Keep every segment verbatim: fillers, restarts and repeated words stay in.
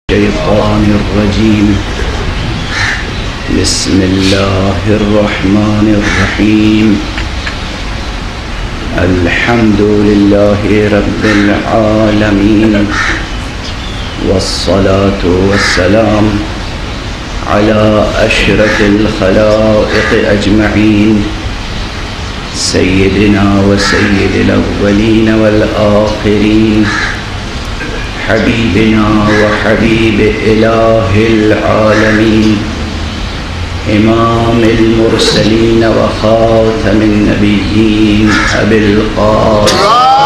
الشيطان الرجيم بسم الله الرحمن الرحيم الحمد لله رب العالمين والصلاة والسلام على أشرف الخلائق أجمعين سيدنا وسيد الأولين والآخرين حبيبنا وحبيب إله العالمين إمام المرسلين وخاتم النبيين أبي القاسم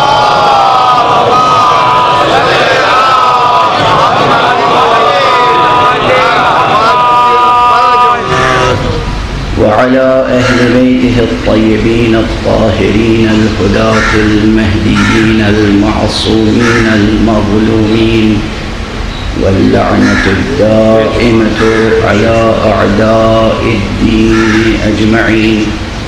وعلى أهل بيته الطيبين الطاهرين الهداة المهديين المعصومين المظلومين واللعنة الدائمة على أعداء الدين أجمعين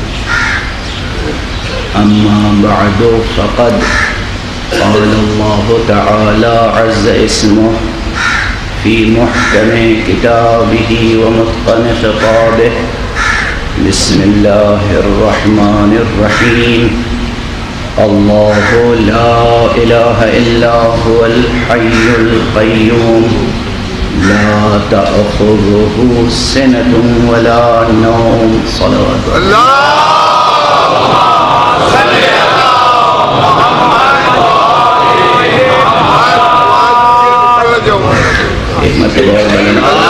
أما بعد فقد قال الله تعالى عز اسمه في محكم كتابه ومتقن خطابه بسم الله الرحمن الرحيم الله لا إله إلا هو الحي القيوم لا تأخذه سنة ولا نوم صلوات الله صل على محمد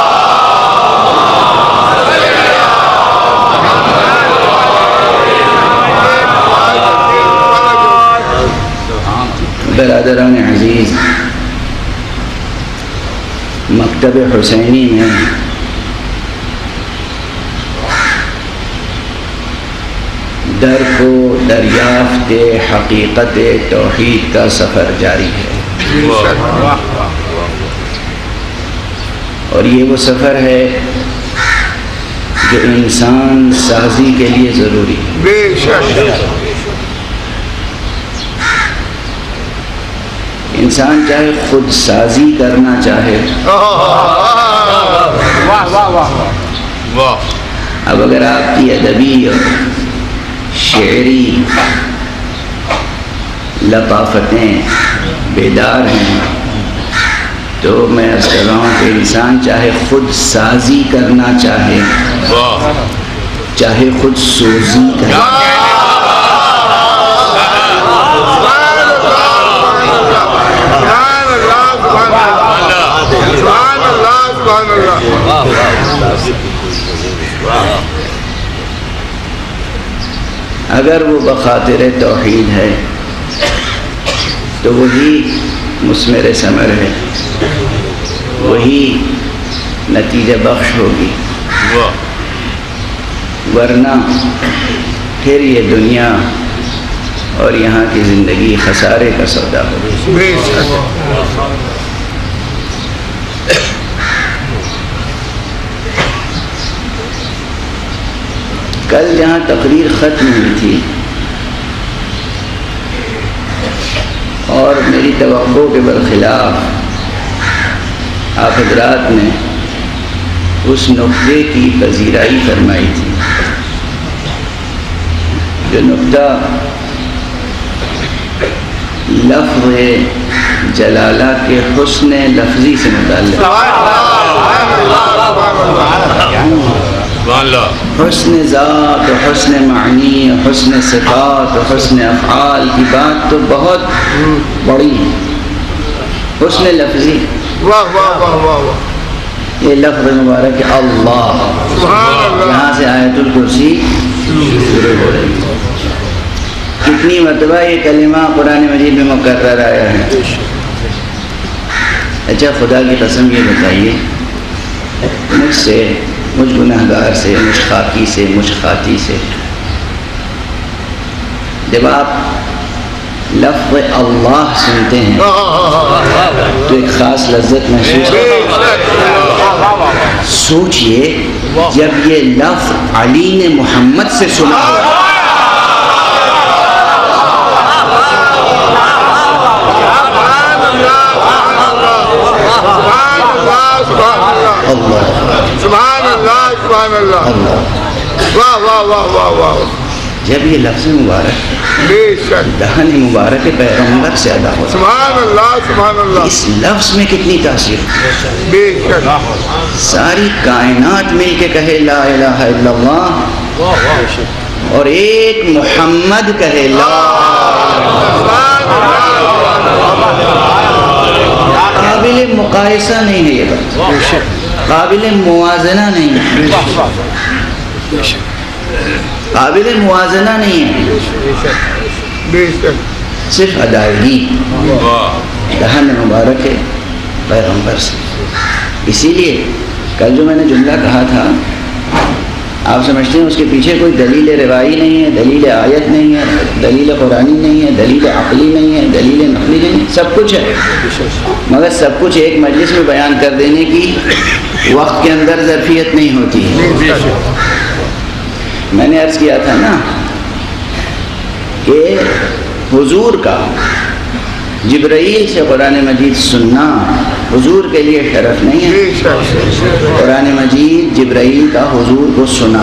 برادران عزیز، مکتب حسینی میں درک و دریافت حقیقت توحید کا سفر جاری ہے، اور یہ وہ سفر ہے جو انسان سازی کے لیے ضروری ہے۔ انسان چاہے خود سازی کرنا چاہے، اب اگر آپ کی ادبی اور شعری لطافتیں بیدار ہیں تو میں عرض کر رہا ہوں کہ انسان چاہے خود سازی کرنا چاہے چاہے خود سوزی کرنا اگر وہ بخاطر توحید ہے تو وہی مثمر ثمر ہے، وہی نتیجہ بخش ہوگی، ورنہ پھر یہ دنیا اور یہاں کی زندگی خسارے کا سودا ہوگی۔ کل جہاں تقریر ختم ہوئی تھی اور میری توقع کے برخلاف آپ حضرات نے اس نقطے کی پذیرائی فرمائی تھی، جو نقطہ لفظ جلالہ کے حسن لفظی سے متعلق حسن ذات و حسن معنی و حسن صفات و حسن افعال کی بات تو بہت بڑی ہے، حسن لفظی یہ لفظ مبارک اللہ، یہاں سے آیت الکرسی شروع ہو رہی ہے۔ کتنی مرتبہ یہ کلمہ قرآن مجید میں مکرر آیا ہے؟ اچھا خدا کی قسم یہ بتائیے، مجھ سے، مجھ گناہگار سے، مجھ خاکی سے، مجھ خاطی سے جب آپ لفظ اللہ سنتے ہیں تو ایک خاص لذت محسوس ہوتی ہے۔ سوچئے جب یہ لفظ علی نے محمد سے سنا ہو، سبحان اللہ واہ واہ واہ واہ واہ جب یہ لفظ مبارک بے شک دہن مبارک پیغمبر سے ادا ہوتا سبحان اللہ سبحان اللہ اس لفظ میں کتنی تاثیر بے شک ساری کائنات مل کے کہے لا الہ الا اللہ اور ایک محمد کہے لا قابل مقایسہ نہیں ہے یہ بات قابل موازنہ نہیں ہے قابل موازنہ نہیں ہے بے شک صرف ادائیگی دہن مبارک ہے پیغمبر سے اسی لیے کل جو میں نے جملہ کہا تھا آپ سمجھتے ہیں اس کے پیچھے کوئی دلیل روائی نہیں ہے دلیل آیت نہیں ہے دلیل قرآنی نہیں ہے دلیل عقلی نہیں ہے دلیل نقلی نہیں ہے سب کچھ ہے مگر سب کچھ ایک مجلس میں بیان کر دینے کی وقت کے اندر ظرفیت نہیں ہوتی ہے میں نے عرض کیا تھا نا کہ حضور کا جبرائیل سے قرآن مجید سننا حضور کے لیے شرف نہیں ہے قرآن مجید جبرائیل کا حضور کو سنا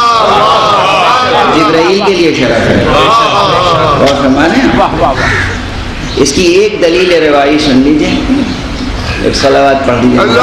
جبرائیل کے لیے شرف ہے اور فرمانے اس کی ایک دلیل روائی سن لیجئے ایک صلوات پڑھ دیجئے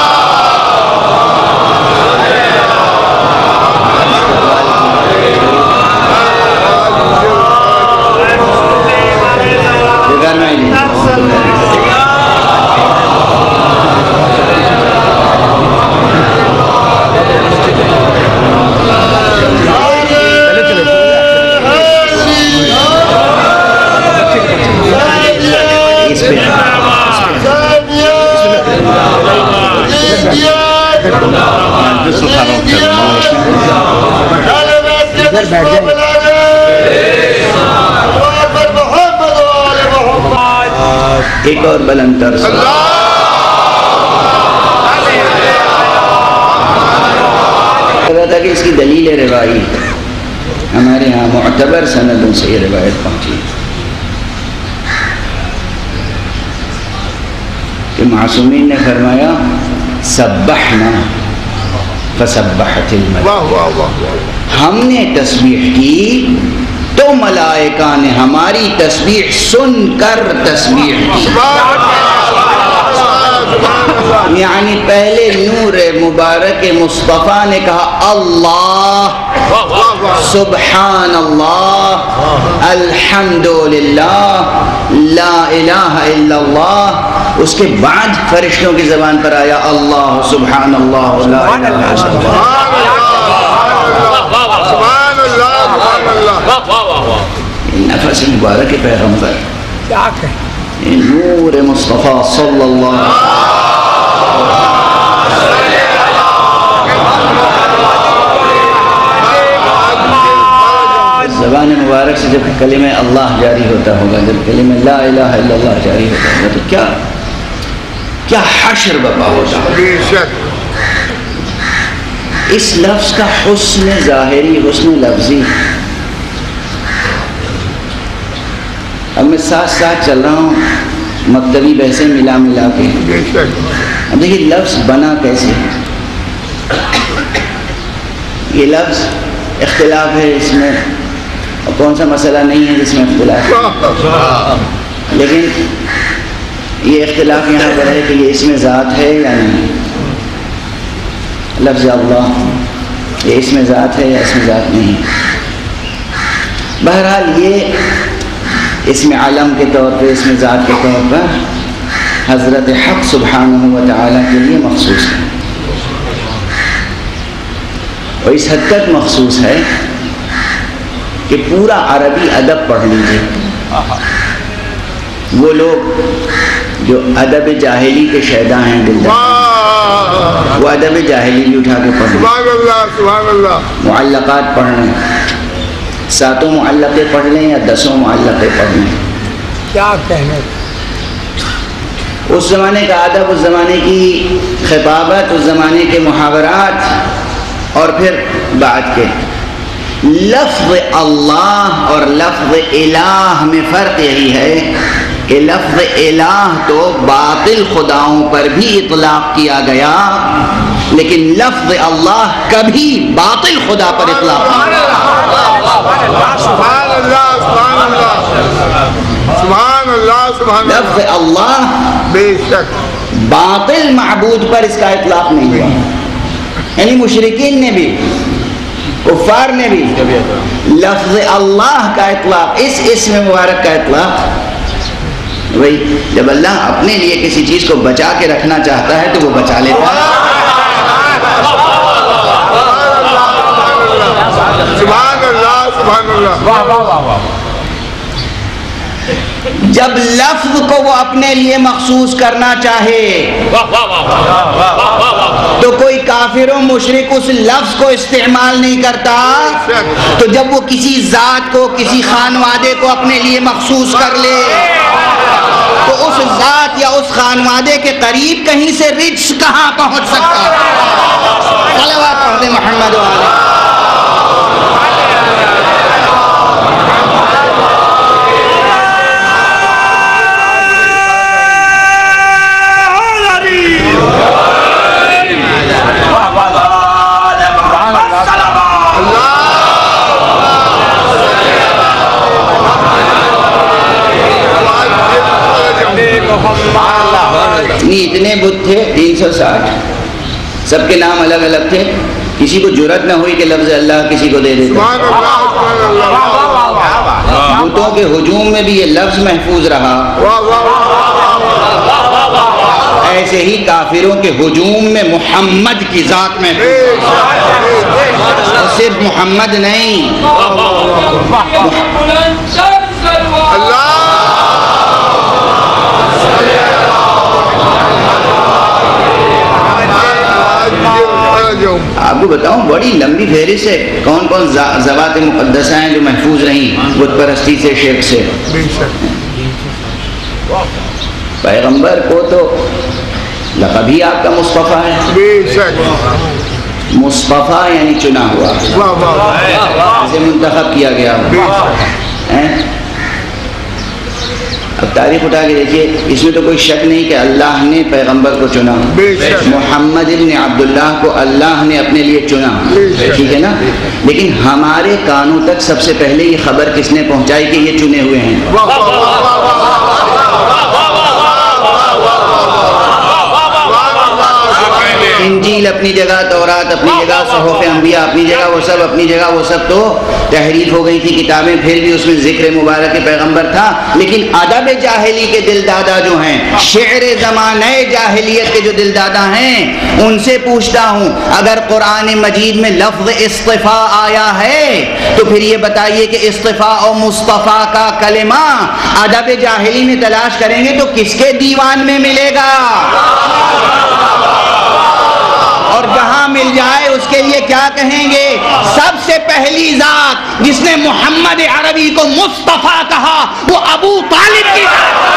ایک اور بلند تر تھا کہ اس کی دلیل روائی ہمارے ہاں معتبر سندوں سے یہ روایت پہنچی کہ معصومین نے فرمایا سبحنا فسبحت الملائکہ ہم نے تسبیح کی تو ملائکہ نے ہماری تسبیح سن کر تسبیح کی یعنی پہلے نور مبارک مصطفیٰ نے کہا اللہ سبحان اللہ الحمدللہ لا الہ الا اللہ اس کے بعد فرشتوں کی زبان پر آیا اللہ سبحان اللہ لا الہ الا اللہ نفس مبارک پیغمبر نور مصطفیٰ صلی اللہ زبان مبارک سے جب کلمہ اللہ جاری ہوتا ہوگا جب کلمہ لا الہ الا اللہ جاری ہوتا ہوگا تو کیا کیا حشر بپا ہوتا ہوگا اس لفظ کا حسن ظاہری حسن لفظی اب میں ساتھ ساتھ چل رہا ہوں مکتبی بحثیں ملا ملا کے اب دیکھیے لفظ بنا کیسے یہ لفظ اختلاف ہے اس میں اور کون سا مسئلہ نہیں ہے جس میں اختلاف ہے لیکن یہ اختلاف یہاں پر ہے کہ یہ اس میں ذات ہے یا نہیں لفظ اللہ یہ اس میں ذات ہے یا اس میں ذات نہیں بہرحال یہ اس میں علم کے طور پہ اس میں ذات کے طور پر حضرت حق سبحانہ و تعالیٰ کے لیے مخصوص ہے اور اس حد تک مخصوص ہے کہ پورا عربی ادب پڑھ لیجیے وہ لوگ جو ادب جاہلی کے شیدا ہیں دلدار وہ ادب جاہلی بھی اٹھا کے پڑھ لیں معلقات پڑھ لیں ساتوں معلقے پڑھ لیں یا دسوں معلقے پڑھ لیں کیا کہنے اس زمانے کا ادب اس زمانے کی خطابت اس زمانے کے محاورات اور پھر بعد کے لفظ اللہ اور لفظ الہ میں فرق یہی ہے کہ لفظ الہ تو باطل خداؤں پر بھی اطلاق کیا گیا لیکن لفظ اللہ کبھی باطل خدا پر اطلاق نہیں۔ سبحان اللہ سبحان اللہ سبحان اللہ سبحان اللہ۔ لفظ اللہ بے شک باطل معبود پر اس کا اطلاق نہیں ہوا، یعنی مشرکین نے بھی، کفار نے بھی لفظ اللہ کا اطلاق، اس اسم مبارک کا اطلاق، وہی جب اللہ اپنے لیے کسی چیز کو بچا کے رکھنا چاہتا ہے تو وہ بچا لیتا ہے۔ سبحان اللہ سبحان اللہ۔ جب لفظ کو وہ اپنے لیے مخصوص کرنا چاہے تو کوئی کافر و مشرک اس لفظ کو استعمال نہیں کرتا، تو جب وہ کسی ذات کو، کسی خانوادے کو اپنے لیے مخصوص کر لے تو اس ذات یا اس خانوادے کے قریب کہیں سے رجس کہاں پہنچ سکتا ہے؟ صلوات پڑھ دیں محمد والے۔ اتنے بت تھے تین سو ساٹھ، سب کے نام الگ الگ تھے، کسی کو جرأت نہ ہوئی کہ لفظ اللہ کسی کو دے دیتا۔ بتوں کے ہجوم میں بھی یہ لفظ محفوظ رہا، ایسے ہی کافروں کے ہجوم میں محمد کی ذات محفوظ، اور صرف محمد نہیں، آپ کو بتاؤں بڑی لمبی فہرست ہے کون کون ذوات مقدسہ ہیں جو محفوظ رہیں بت پرستی سے، شرک سے۔ پیغمبر کو تو لقب ہی آپ کا مصطفیٰ ہے، مصطفیٰ یعنی چنا ہوا، اسے منتخب کیا گیا۔ اب تاریخ اٹھا کے دیکھیے، اس میں تو کوئی شک نہیں کہ اللہ نے پیغمبر کو چنا، محمد ابن عبداللہ کو اللہ نے اپنے لیے چنا، ٹھیک ہے نا؟ لیکن ہمارے کانوں تک سب سے پہلے یہ خبر کس نے پہنچائی کہ یہ چنے ہوئے ہیں؟ انجیل اپنی جگہ، تورات اپنی جگہ، صحف انبیاء اپنی جگہ، وہ سب اپنی جگہ، وہ سب تو تحریف ہو گئی تھی کتابیں، پھر بھی اس میں ذکر مبارک پیغمبر تھا۔ لیکن ادب جاہلی کے دل دادا جو ہیں، شعر زمانہ جاہلیت کے جو دل دادا ہیں، ان سے پوچھتا ہوں اگر قرآن مجید میں لفظ اصطفاء آیا ہے تو پھر یہ بتائیے کہ اصطفاء و مصطفیٰ کا کلمہ ادب جاہلی میں تلاش کریں گے تو کس کے دیوان میں ملے گا؟ اور جہاں مل جائے اس کے لیے کیا کہیں گے؟ سب سے پہلی ذات جس نے محمد عربی کو مصطفیٰ کہا وہ ابو طالب کی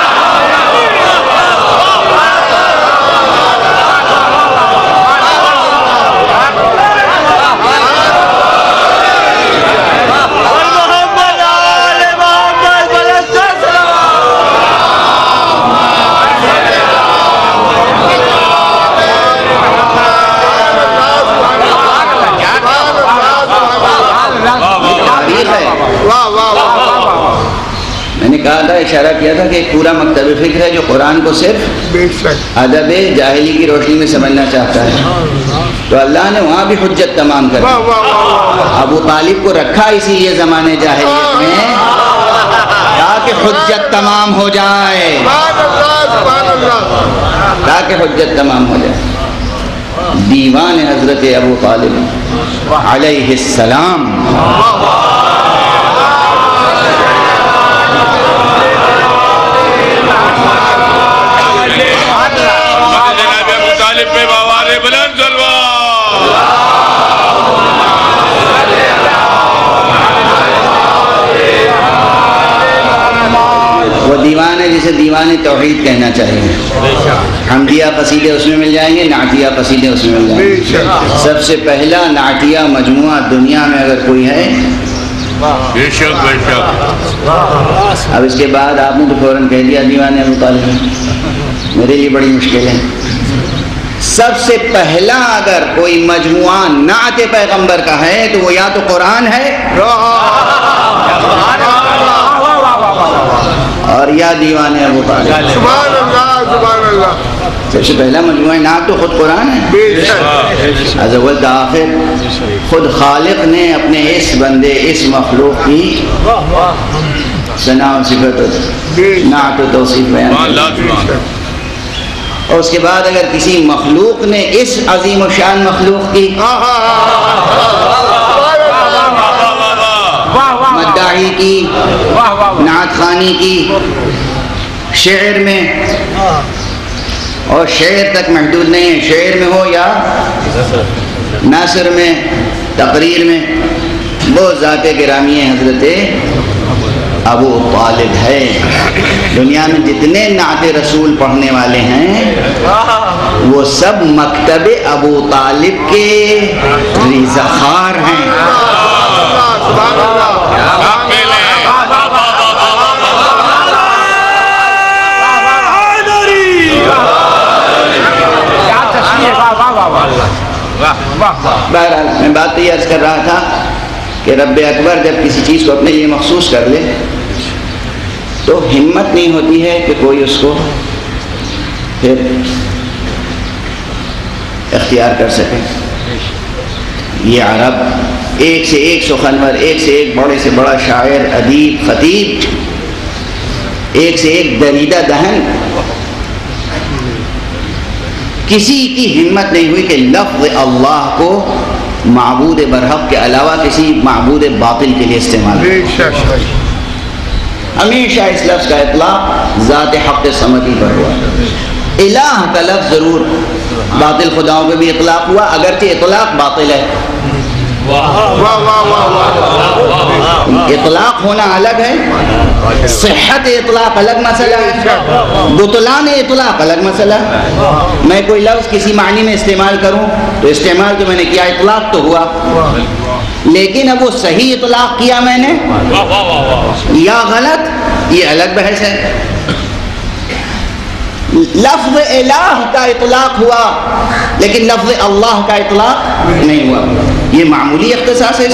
میں نے کہا تھا، اشارہ کیا تھا کہ ایک پورا مکتب فکر ہے جو قرآن کو صرف ادب جاہلی کی روشنی میں سمجھنا چاہتا ہے، تو اللہ نے وہاں بھی حجت تمام کر دی۔ ابو طالب کو رکھا اسی لیے زمانے جاہلیت میں تاکہ حجت تمام ہو جائے، تاکہ حجت تمام ہو جائے۔ دیوان حضرت ابو طالب علیہ السلام، وہ دیوان ہے جسے دیوان توحید کہنا چاہیے۔ حمدیہ قصیدے اس میں مل جائیں گے، نعتیہ قصیدے اس میں مل جائیں گے۔ سب سے پہلا نعتیہ مجموعہ دنیا میں اگر کوئی ہے، بے شک بے شک۔ اب اس کے بعد آپ نے تو فوراً کہہ دیا دیوان ابو طالب، میرے لیے بڑی مشکل ہے۔ سب سے پہلا اگر کوئی مجموعہ نعت پیغمبر کا ہے تو وہ یا تو قرآن ہے اور یا دیوان ابو طالب. سبحان اللہ سبحان اللہ. سب سے پہلا مجموعہ نعت تو خود قرآن ہے. از اول تا آخر خود خالق نے اپنے اس بندے اس مخلوق کی ثنا و صفت نعت و توصیف بیان کی. اور اس کے بعد اگر کسی مخلوق نے اس عظیم و شان مخلوق کی مداحی کی نعت خوانی کی شعر میں، اور شعر تک محدود نہیں ہے، شعر میں ہو یا نثر میں تقریر میں، وہ ذات گرامی حضرت ابو طالب ہے. دنیا میں جتنے نعت رسول پڑھنے والے ہیں وہ سب مکتب ابو طالب کے ریزخوار ہیں. بہرحال میں بات تو یہ عرض کر رہا تھا کہ رب اکبر جب کسی چیز کو اپنے لیے مخصوص کر لے تو ہمت نہیں ہوتی ہے کہ کوئی اس کو پھر اختیار کر سکے. یہ عرب ایک سے ایک سخنور، ایک سے ایک بڑے سے بڑا شاعر، ادیب، خطیب، ایک سے ایک دریدہ دہن، کسی کی ہمت نہیں ہوئی کہ لفظ اللہ کو معبود برحق کے علاوہ کسی معبود باطل کے لیے استعمال کرے. ہمیشہ اس لفظ کا اطلاق ذات حق صمدی پر ہوا. الہ کا لفظ ضرور باطل خداؤں پہ بھی اطلاق ہوا، اگرچہ اطلاق باطل ہے. اطلاق ہونا الگ ہے، صحت اطلاق الگ مسئلہ ہے، بطلان اطلاق الگ مسئلہ ہے. میں کوئی لفظ کسی معنی میں استعمال کروں تو استعمال تو میں نے کیا، اطلاق تو ہوا، لیکن اب وہ صحیح اطلاق کیا میں نے یا غلط، یہ الگ بحث ہے. لفظ الہ کا اطلاق ہوا لیکن لفظ اللہ کا اطلاق نہیں ہوا، یہ معمولی اختصاص ہے.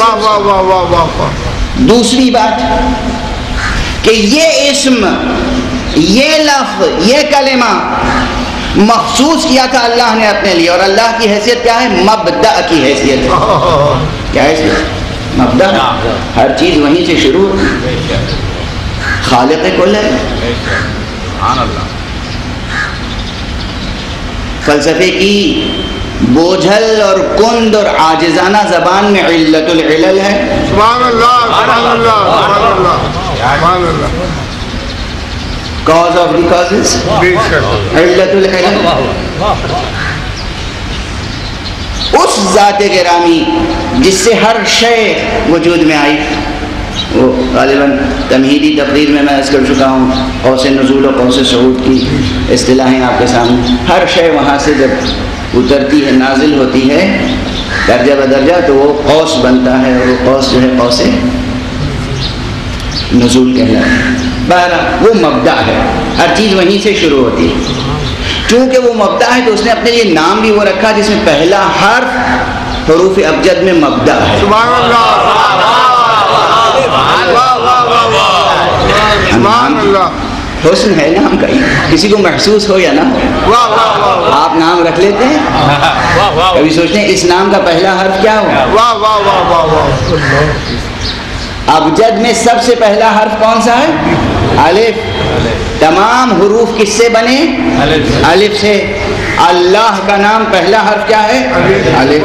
دوسری بات کہ یہ اسم، یہ لفظ، یہ کلمہ مخصوص کیا تھا اللہ نے اپنے لیے، اور اللہ کی حیثیت کیا ہے؟ مبدأ کی حیثیت. کیا حیثیت؟ مبدأ. ہر چیز وہیں سے شروع، خالق کل ہے. فلسفے کی بوجھل اور کند اور عاجزانہ زبان میں علت العلل ہے. سبحان اللہ سبحان اللہ سبحان اللہ سبحان اللہ. Cause of the causes, علت العلل. اس ذات گرامی جس سے ہر شے وجود میں آئی، وہ غالباً تمہیدی تقریر میں میں عرض کر چکا ہوں، قوس نزول و قوس صعود کی اصطلاحیں آپ کے سامنے. ہر شے وہاں سے جب اترتی ہے، نازل ہوتی ہے درجہ بدرجہ، تو وہ قوس بنتا ہے، اور وہ قوس جو ہے قوس نزول کہلاتا ہے. بہرحال وہ مبدأ ہے، ہر چیز وہیں سے شروع ہوتی ہے. چونکہ وہ مبدأ ہے تو اس نے اپنے لیے نام بھی وہ رکھا جس میں پہلا حرف حروف ابجد میں مبدأ ہے. سبحان اللہ سبحان اللہ. حسن ہے نام کا، کسی کو محسوس ہو یا نہ ہو، آپ نام رکھ لیتے ہیں، کبھی سوچتے ہیں اس نام کا پہلا حرف کیا ہو. ابجد میں سب سے پہلا حرف کون سا ہے؟ الف. تمام حروف کس سے بنے؟ الف سے. اللہ کا نام پہلا حرف کیا ہے؟ الف.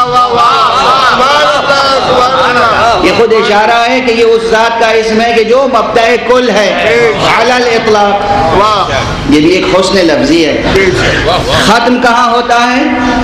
یہ خود اشارہ ہے کہ یہ اس ذات کا اسم ہے کہ جو مبدأ کل ہے علی الاطلاق. یہ بھی ایک حسن لفظی ہے. ختم کہاں ہوتا ہے؟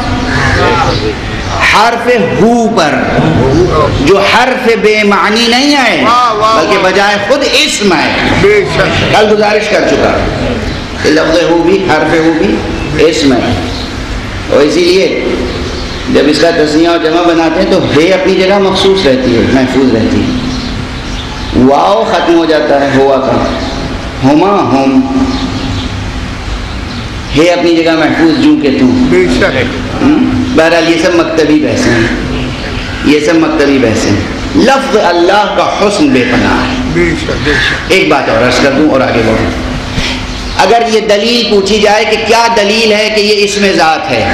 حرف ہو پر، جو حرف بے معنی نہیں ہے بلکہ بجائے خود اسم ہے. کل گزارش کر چکا کہ لفظ ہو بھی، حرف ہو بھی اسم ہے، اور اسی لیے جب اس کا تسنیہ اور جمع بناتے ہیں تو ہے اپنی جگہ مخصوص رہتی ہے، محفوظ رہتی ہے. واو ختم ہو جاتا ہے ہوا کا، ہما ہم. ہے اپنی جگہ محفوظ جوں کہ توں. بہرحال یہ سب مکتبی بحثیں ہیں, یہ سب مکتبی بحثیں ہیں. لفظ اللہ کا حسن بے پناہ ہے. ایک بات اور عرض کر دوں اور آگے بڑھوں. اگر یہ دلیل پوچھی جائے کہ کیا دلیل ہے کہ یہ اسم ذات ہے,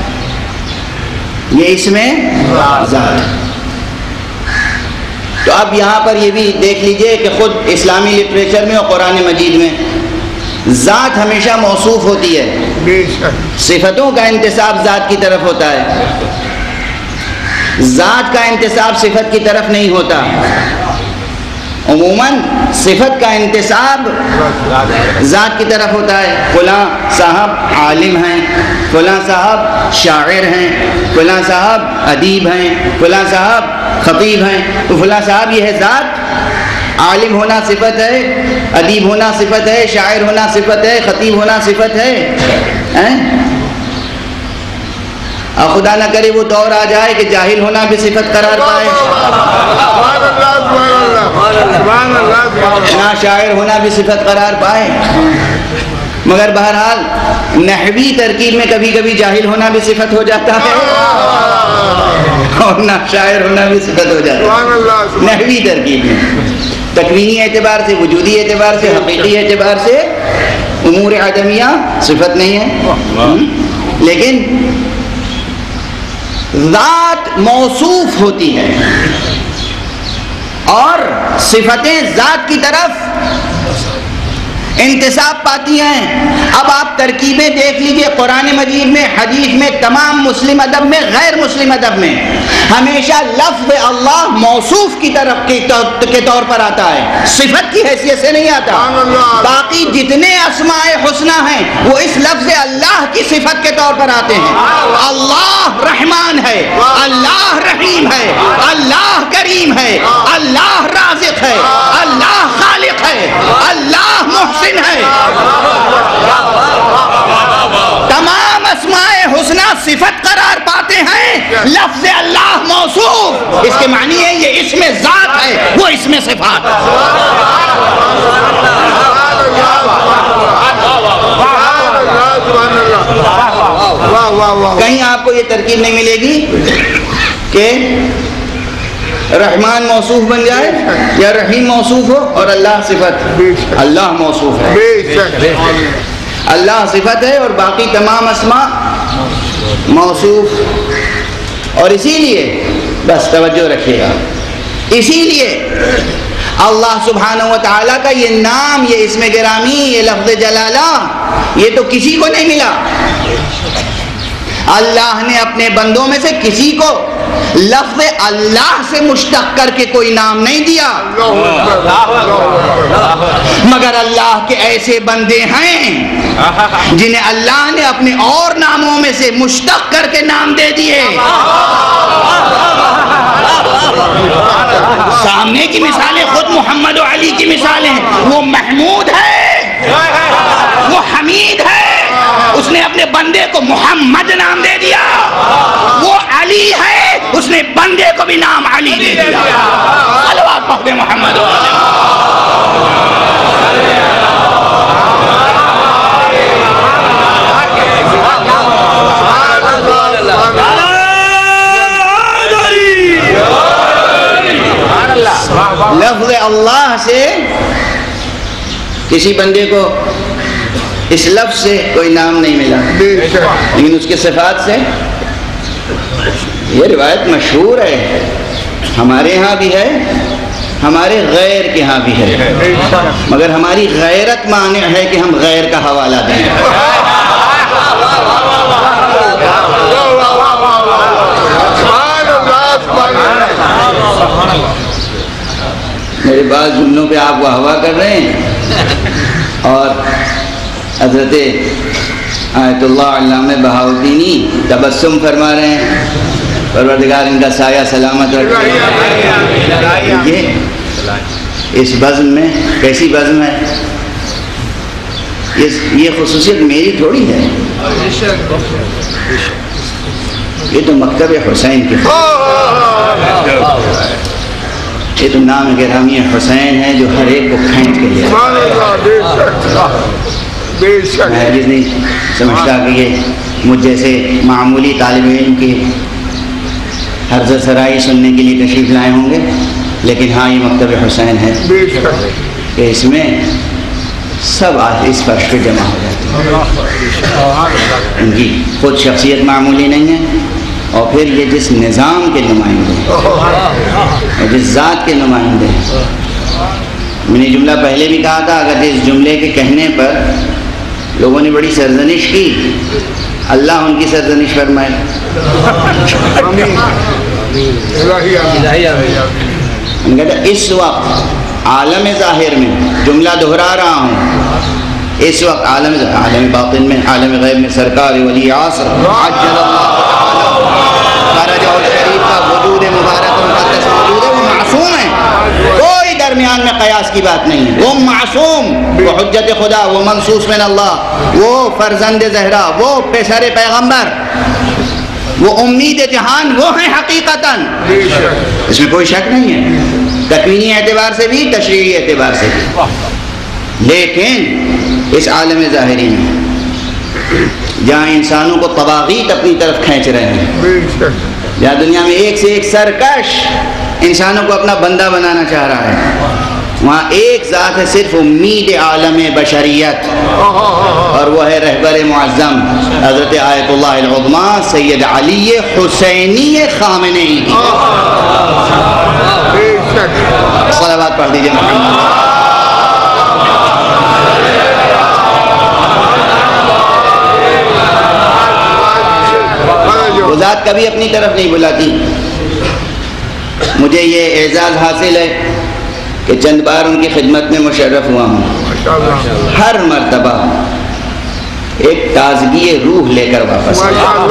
یہ اسم ذات ہے, تو اب یہاں پر یہ بھی دیکھ لیجئے کہ خود اسلامی لٹریچر میں اور قرآن مجید میں ذات ہمیشہ موصوف ہوتی ہے, صفتوں کا انتساب ذات کی طرف ہوتا ہے, ذات کا انتساب صفت کی طرف نہیں ہوتا. عموماً صفت کا انتساب ذات کی طرف ہوتا ہے. فلاں صاحب عالم ہیں, فلاں صاحب شاعر ہیں, فلاں صاحب ادیب ہیں, فلاں صاحب خطیب ہیں, تو فلاں صاحب یہ ہے ذات. عالم ہونا صفت ہے, ادیب ہونا صفت ہے, شاعر ہونا صفت ہے, خطیب ہونا صفت ہے. اور خدا نہ کرے وہ دور آ جائے کہ جاہل ہونا بھی صفت قرار پائے, نہ شاعر ہونا بھی صفت قرار پائے. مگر بہرحال نحوی ترکیب میں کبھی کبھی جاہل ہونا بھی صفت ہو جاتا ہے اور نہ شاعر ہونا بھی صفت ہو جاتا ہے. نحوی ترکیب میں تکوینی اعتبار سے, وجودی اعتبار سے, حقیقی اعتبار سے امور عدمیہ صفت نہیں ہے, لیکن ذات موصوف ہوتی ہے اور صفتیں ذات کی طرف انتساب پاتی ہیں. اب آپ ترکیبیں دیکھ لیجئے قرآن مجید میں, حدیث میں, تمام مسلم ادب میں, غیر مسلم ادب میں ہمیشہ لفظ اللہ موصوف کی طرف کے طور پر آتا ہے, صفت کی حیثیت سے نہیں آتا. باقی جتنے اسماء حسنہ ہیں وہ اس لفظ اللہ کی صفت کے طور پر آتے ہیں. اللہ رحمان ہے, اللہ رحیم ہے, اللہ کریم ہے, اللہ رازق ہے, اللہ خالق ہے, اللہ محسن ہے. تمام اسماء حسنہ صفت قرار پاتے ہیں, لفظ اللہ موصوف. اس کے معنی ہے یہ اسم ذات ہے, وہ اسم صفات ہے. کہیں آپ کو یہ ترکیب نہیں ملے گی کہ رحمان موصوف بن جائے یا رحیم موصوف ہو اور اللہ صفت. اللہ موصوف ہے, اللہ صفت ہے اور باقی تمام اسماء موصوف. اور اسی لیے بس توجہ رکھیے گا, اسی لیے اللہ سبحانہ و تعالیٰ کا یہ نام, یہ اسم گرامی, یہ لفظ جلالہ, یہ تو کسی کو نہیں ملا. اللہ نے اپنے بندوں میں سے کسی کو لفظ اللہ سے مشتق کر کے کوئی نام نہیں دیا, مگر اللہ کے ایسے بندے ہیں جنہیں اللہ نے اپنے اور ناموں میں سے مشتق کر کے نام دے دیے. سامنے کی مثالیں خود محمد و علی کی مثالیں, وہ محمود ہے, وہ حمید ہے, اس نے اپنے بندے کو محمد نام دے دیا. وہ علی ہے, اس نے بندے کو بھی نام علی دے دیا. صلوات پڑھ دے محمد و علی. لفظ اللہ سے کسی بندے کو اس لفظ سے کوئی نام نہیں ملا, لیکن اس کے صفات سے یہ روایت مشہور ہے. ہمارے ہاں بھی ہے, ہمارے غیر کے ہاں بھی ہے, مگر ہماری غیرت مانع ہے کہ ہم غیر کا حوالہ دیں. میرے بعض جملوں پہ آپ واہ کر رہے ہیں اور حضرت آیت اللہ علامہ بہاؤالدینی تبسم فرما رہے ہیں, پروردگار ان کا سایہ سلامت رکھے. یہ اس بزم میں کیسی بزم ہے, یہ خصوصیت میری تھوڑی ہے, یہ تو مکتب حسین کی خصوصیت. یہ تو نام گرامی حسین ہے جو ہر ایک کو کھینچ کے لیا. بے شک میں ہرگز نہیں سمجھتا کہ یہ مجھ جیسے معمولی طالب علم کی حرز سرائی سننے کے لیے تشریف لائے ہوں گے، لیکن ہاں یہ مکتب حسین ہے بے شک کہ اس میں سب آج اس فرش پہ جمع ہو جاتے ہیں. ان کی خود شخصیت معمولی نہیں ہے، اور پھر یہ جس نظام کے نمائندے ہیں، جس ذات کے نمائندے ہیں. میں نے جملہ پہلے بھی کہا تھا، اگر اس جملے کے کہنے پر لوگوں نے بڑی سرزنش کی، اللہ ان کی سرزنش فرمائے. ان کہتا اس وقت عالم ظاہر میں، جملہ دہرا رہا ہوں، اس وقت عالم عالم باطن میں، عالم غیب میں سرکار ولی عصر عجل اللہ فرجہ الشریف کا وجود مبارک مقدس موجود ہے. وہ معصوم ہے، کوئی درمیان میں قیاس کی بات نہیں ہے. وہ معصوم، وہ حجت خدا، وہ منصوص من اللہ، وہ فرزند زہرا، وہ پسر پیغمبر، وہ امید جہان، وہ ہیں حقیقتاً. اس میں کوئی شک نہیں ہے، تکوینی اعتبار سے بھی، تشریعی اعتبار سے بھی. لیکن اس عالم ظاہری میں جہاں انسانوں کو طواغیت اپنی طرف کھینچ رہے ہیں، جہاں دنیا میں ایک سے ایک سرکش انسانوں کو اپنا بندہ بنانا چاہ رہا ہے، وہاں ایک ذات ہے صرف امید عالم بشریت، اور وہ ہے رہبر معظم حضرت آیت اللہ العظمیٰ سید علی حسینی خامنئی. صلوات پڑھ دیجئے محمد. وہ ذات کبھی اپنی طرف نہیں بلاتی. مجھے یہ اعزاز حاصل ہے کہ چند بار ان کی خدمت میں مشرف ہوا ہوں. ہر مرتبہ ایک تازگی روح لے کر واپس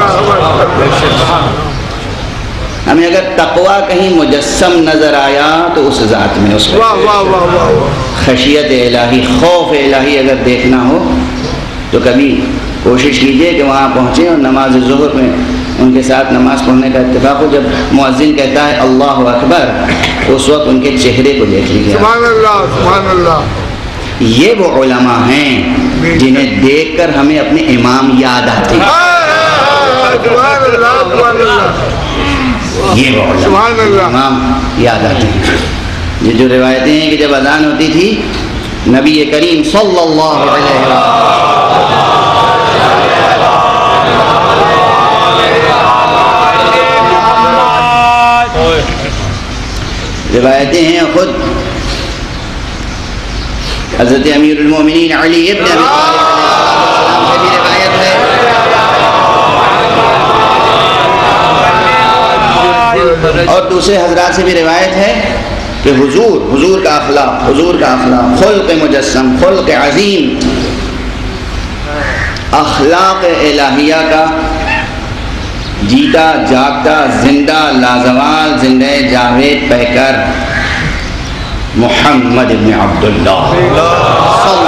ہمیں اگر تقویٰ کہیں مجسم نظر آیا تو اس ذات میں، اس میں خشیت الہی، خوف الہی اگر دیکھنا ہو تو کبھی کوشش کیجئے کہ وہاں پہنچیں اور نماز ظہر میں ان کے ساتھ نماز پڑھنے کا اتفاق ہو. جب مؤذن کہتا ہے اللہ اکبر، اس وقت ان کے چہرے کو دیکھ لیجیے. سبحان اللہ سبحان اللہ. یہ وہ علماء ہیں جنہیں دیکھ کر ہمیں اپنے امام یاد آتے ہیں. یہ وہ علماء امام یاد آتے ہیں. یہ جو روایتیں ہیں کہ جب اذان ہوتی تھی نبی کریم صلی اللہ علیہ وسلم روایتیں ہیں، خود حضرت امیر المومنین علی ابن ابی طالب علیہ السلام سے بھی روایت ہے، اور دوسرے حضرات سے بھی روایت ہے کہ حضور حضور کا اخلاق حضور کا اخلاق خلق مجسم، خلق عظیم، اخلاق الہیہ کا جیتا جاگتا زندہ لازوال زندہ جاوید پیکر محمد ابن عبداللہ صلی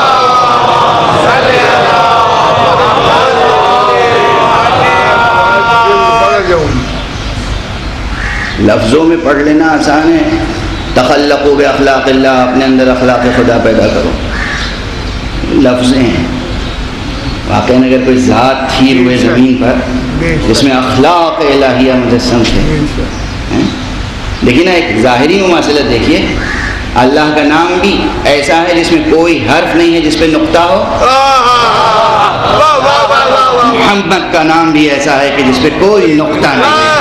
اللہ. لفظوں میں پڑھ لینا آسان ہے، تخلقوا باخلاق اللہ، اپنے اندر اخلاق خدا پیدا کرو. لفظیں ہیں، واقعی اگر کوئی ذات تھی روئے زمین پر جس میں اخلاق الہیہ مجسم تھے. لیکن ایک ظاہری مماثلت دیکھیے، اللہ کا نام بھی ایسا ہے جس میں کوئی حرف نہیں ہے جس پہ نقطہ ہو. محمد کا نام بھی ایسا ہے کہ جس پہ کوئی نقطہ نہیں ہے.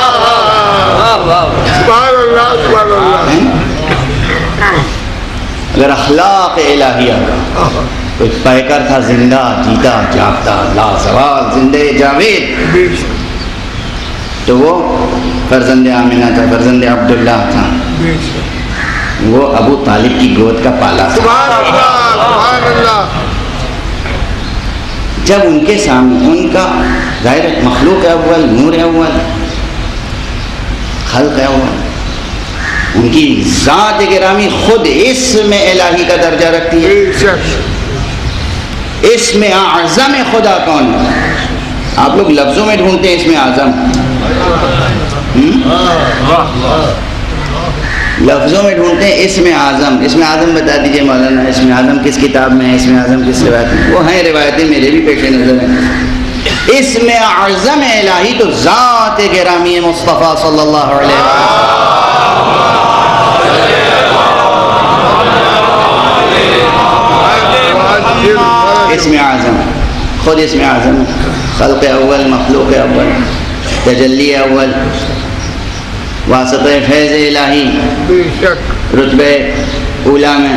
اگر اخلاق الہیہ کا کوئی پیکر تھا زندہ جیتا جاگتا لازوال زندہ جاوید، تو وہ فرزند آمنہ تھا، فرزند عبداللہ تھا، وہ ابو طالب کی گود کا پالا تھا. سبحان اللہ سبحان اللہ. جب ان کے سامنے ان کا ظاہر مخلوق اول، نور اول، خلق اول، ان کی ذات گرامی خود اسم الہی کا درجہ رکھتی ہے. اسم اعظم خدا کون ہے؟ آپ لوگ لفظوں میں ڈھونڈتے ہیں اسم اعظم، لفظوں میں ڈھونڈتے ہیں اسم اعظم. اسم اعظم بتا دیجئے مولانا, اسم اعظم کس کتاب میں ہے, اسم اعظم کس روایت میں؟ وہ ہیں روایتیں میرے بھی پیش نظر ہیں. اسم اعظم الہی تو ذات گرامی مصطفیٰ صلی اللہ علیہ وسلم. اسم اعظم خود اسم اعظم, خلق اول, مخلوق اول, تجلی اول, واسطہ فیض الہی, رتبہ اولا میں.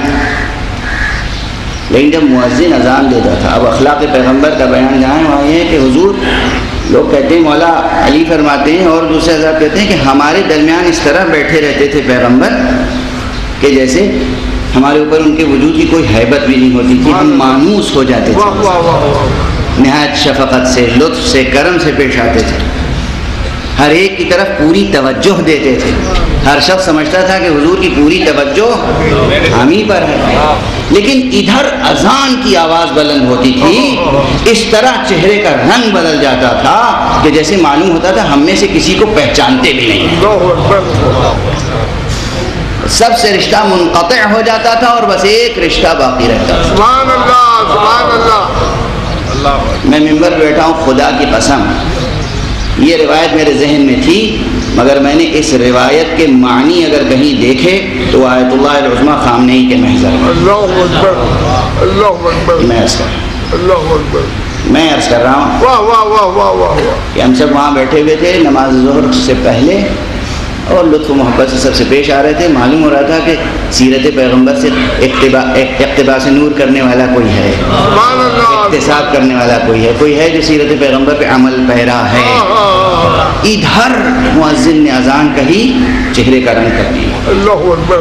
لیکن جب مؤذن اذان دیتا تھا, اب اخلاق پیغمبر کا بیان جہاں ہے وہاں یہ ہے کہ حضور, لوگ کہتے ہیں, مولا علی فرماتے ہیں اور دوسرے حضرات کہتے ہیں کہ ہمارے درمیان اس طرح بیٹھے رہتے تھے پیغمبر کہ جیسے ہمارے اوپر ان کے وجود کی کوئی ہیبت بھی نہیں ہوتی تھی, ہم مانوس ہو جاتے تھے. نہایت شفقت سے, لطف سے, کرم سے پیش آتے تھے, ہر ایک کی طرف پوری توجہ دیتے تھے. ہر شخص سمجھتا تھا کہ حضور کی پوری توجہ ہم ہی پر ہے. لیکن ادھر اذان کی آواز بلند ہوتی تھی, اس طرح چہرے کا رنگ بدل جاتا تھا کہ جیسے معلوم ہوتا تھا ہم میں سے کسی کو پہچانتے بھی نہیں ہیں. سب سے رشتہ منقطع ہو جاتا تھا اور بس ایک رشتہ باقی رہتا تھا. سبحان اللہ, سبحان اللہ. میں ممبر پہ بیٹھا ہوں, خدا کی قسم یہ روایت میرے ذہن میں تھی, مگر میں نے اس روایت کے معنی اگر کہیں دیکھے تو آیت اللہ العظمیٰ خامنہی کے محضر میں. اللہ اکبر, اللہ اکبر, میں عرض کر اللہ اکبر, میں عرض کر رہا ہوں واہ واہ واہ واہ واہ کہ ہم سب وہاں بیٹھے ہوئے تھے نماز ظہر سے پہلے اور لطف و محبت سے سب سے پیش آ رہے تھے. معلوم ہو رہا تھا کہ سیرت پیغمبر سے اقتباس نور کرنے والا کوئی ہے, اقتصاد کرنے والا کوئی ہے, کوئی ہے جو سیرت پیغمبر پہ عمل پیرا ہے. ادھر مؤذن نے اذان کہی, چہرے کا رنگ کر دیا. اللہ اکبر.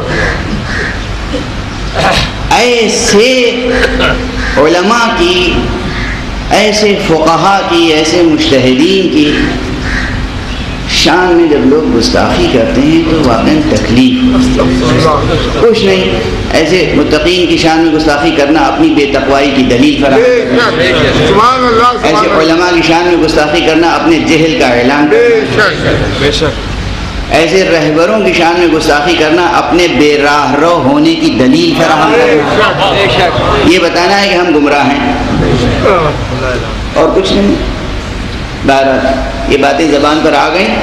ایسے علماء کی, ایسے فقہا کی, ایسے مجتہدین کی شان میں جب لوگ گستاخی کرتے ہیں تو واقعاً تکلیف کچھ نہیں. ایسے متقین کی شان میں گستاخی کرنا اپنی بے تقوائی کی دلیل فراہم کرنا, ایسے علماء کی شان میں گستاخی کرنا اپنے جہل کا اعلان کرنا, ایسے رہبروں کی شان میں گستاخی کرنا اپنے بے راہ رو ہونے کی دلیل فراہم کرنا, یہ بتانا ہے کہ ہم گمراہ ہیں اور کچھ نہیں. بہرحال یہ باتیں زبان پر آ گئیں,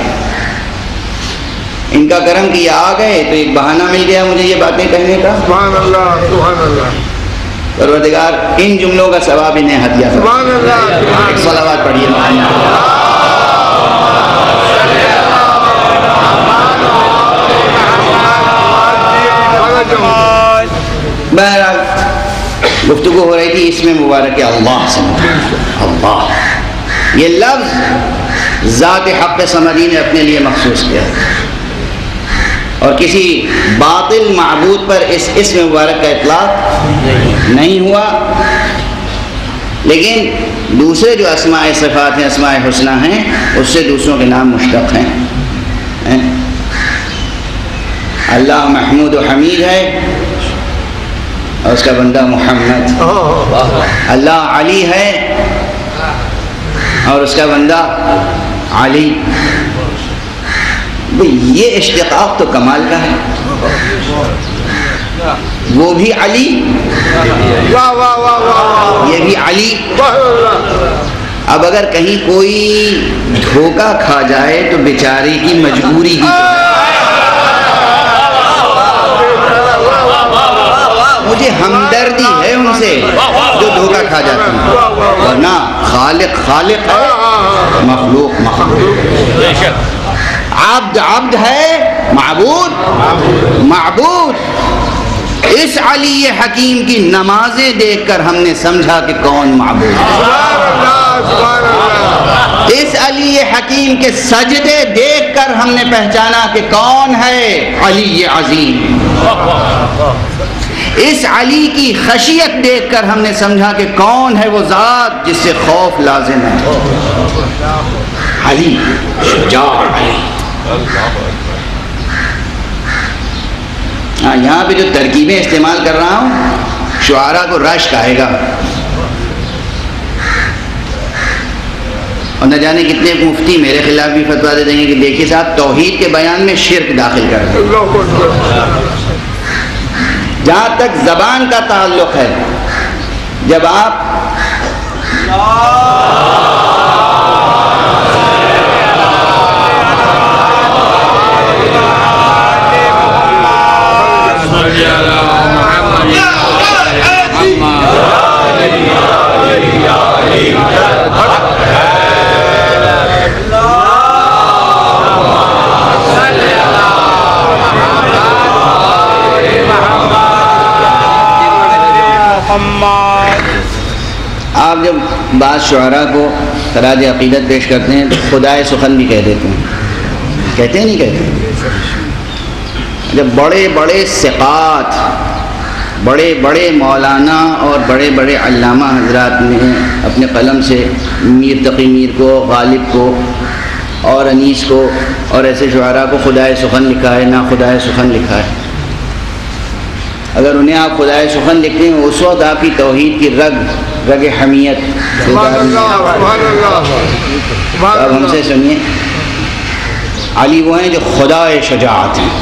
ان کا کرم کہ یہ آ گئے تو ایک بہانہ مل گیا مجھے یہ باتیں کہنے کا. سبحان اللہ, سبحان اللہ. پروردگار ان جملوں کا ثواب انہیں ہدیہ فرمائے. سبحان اللہ. ایک صلوات پڑھیے. بہرحال گفتگو ہو رہی تھی اس میں مبارک اللہ سے. اللہ یہ لفظ ذات حق صمدی نے اپنے لیے مخصوص کیا اور کسی باطل معبود پر اس اسم مبارک کا اطلاق نہیں ہوا. لیکن دوسرے جو اسماء صفات ہیں, اسماء حسنہ ہیں, اس سے دوسروں کے نام مشتق ہیں. اللہ محمود و حمید ہے اور اس کا بندہ محمد. اللہ علی ہے اور اس کا بندہ علی. یہ اشتقاق تو کمال کا ہے. وہ بھی علی, یہ بھی علی. اب اگر کہیں کوئی دھوکہ کھا جائے تو بیچارے کی مجبوری ہی مجھے ہمدردی ہے ان سے جو دھوکہ کھا جاتے ہیں, ورنہ خالق خالق ہے, مخلوق مخلوق, عبد عبد ہے, معبود معبود. اس علی حکیم کی نمازیں دیکھ کر ہم نے سمجھا کہ کون معبود ہے. اس علی حکیم کے سجدے دیکھ کر ہم نے پہچانا کہ کون ہے علی عظیم. اس علی کی خشیت دیکھ کر ہم نے سمجھا کہ کون ہے وہ ذات جس سے خوف لازم ہے. علی شجاع علی. ہاں یہاں پہ جو ترکیبیں استعمال کر رہا ہوں شعراء کو رشک آئے گا. اور نہ جانے کتنے مفتی میرے خلاف بھی فتویٰ دے دیں گے کہ دیکھیے صاحب توحید کے بیان میں شرک داخل کر دیں. جہاں تک زبان کا تعلق ہے، جب آپ آپ جب بعض شعراء کو خراج عقیدت پیش کرتے ہیں تو خدائے سخن بھی کہہ دیتے ہیں. کہتے ہیں نہیں کہتے؟ جب بڑے بڑے ثقات، بڑے بڑے مولانا اور بڑے بڑے علامہ حضرات نے اپنے قلم سے میر تقی میر کو، غالب کو اور انیس کو اور ایسے شعراء کو خدائے سخن لکھا ہے، نہ خدائے سخن لکھا ہے. اگر انہیں آپ خدائے سخن لکھتے ہیں اس وقت آپ کی توحید کی رگ رگ حمیت. اب ہم سے سنیے، علی وہ ہیں جو خدائے شجاعت ہیں.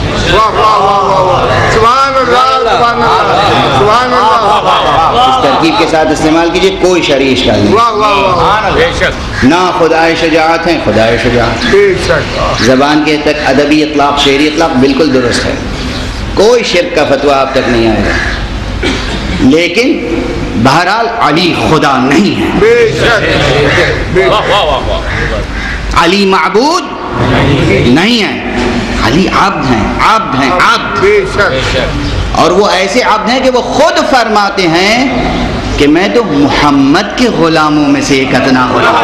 اس ترکیب کے ساتھ استعمال کیجئے، کوئی شرعی اشکال نہیں. نہ خدائے شجاعت ہیں، خدائے شجاعت. زبان کے تک ادبی اطلاق، شعری اطلاق بالکل درست ہے، کوئی شرک کا فتویٰ آپ تک نہیں آئے گا. لیکن بہرحال علی خدا نہیں ہے، علی معبود نہیں ہے، علی عبد ہیں، عبد ہیں، عبد. اور وہ ایسے عبد ہیں کہ وہ خود فرماتے ہیں کہ میں تو محمد کے غلاموں میں سے ایک ادنا غلام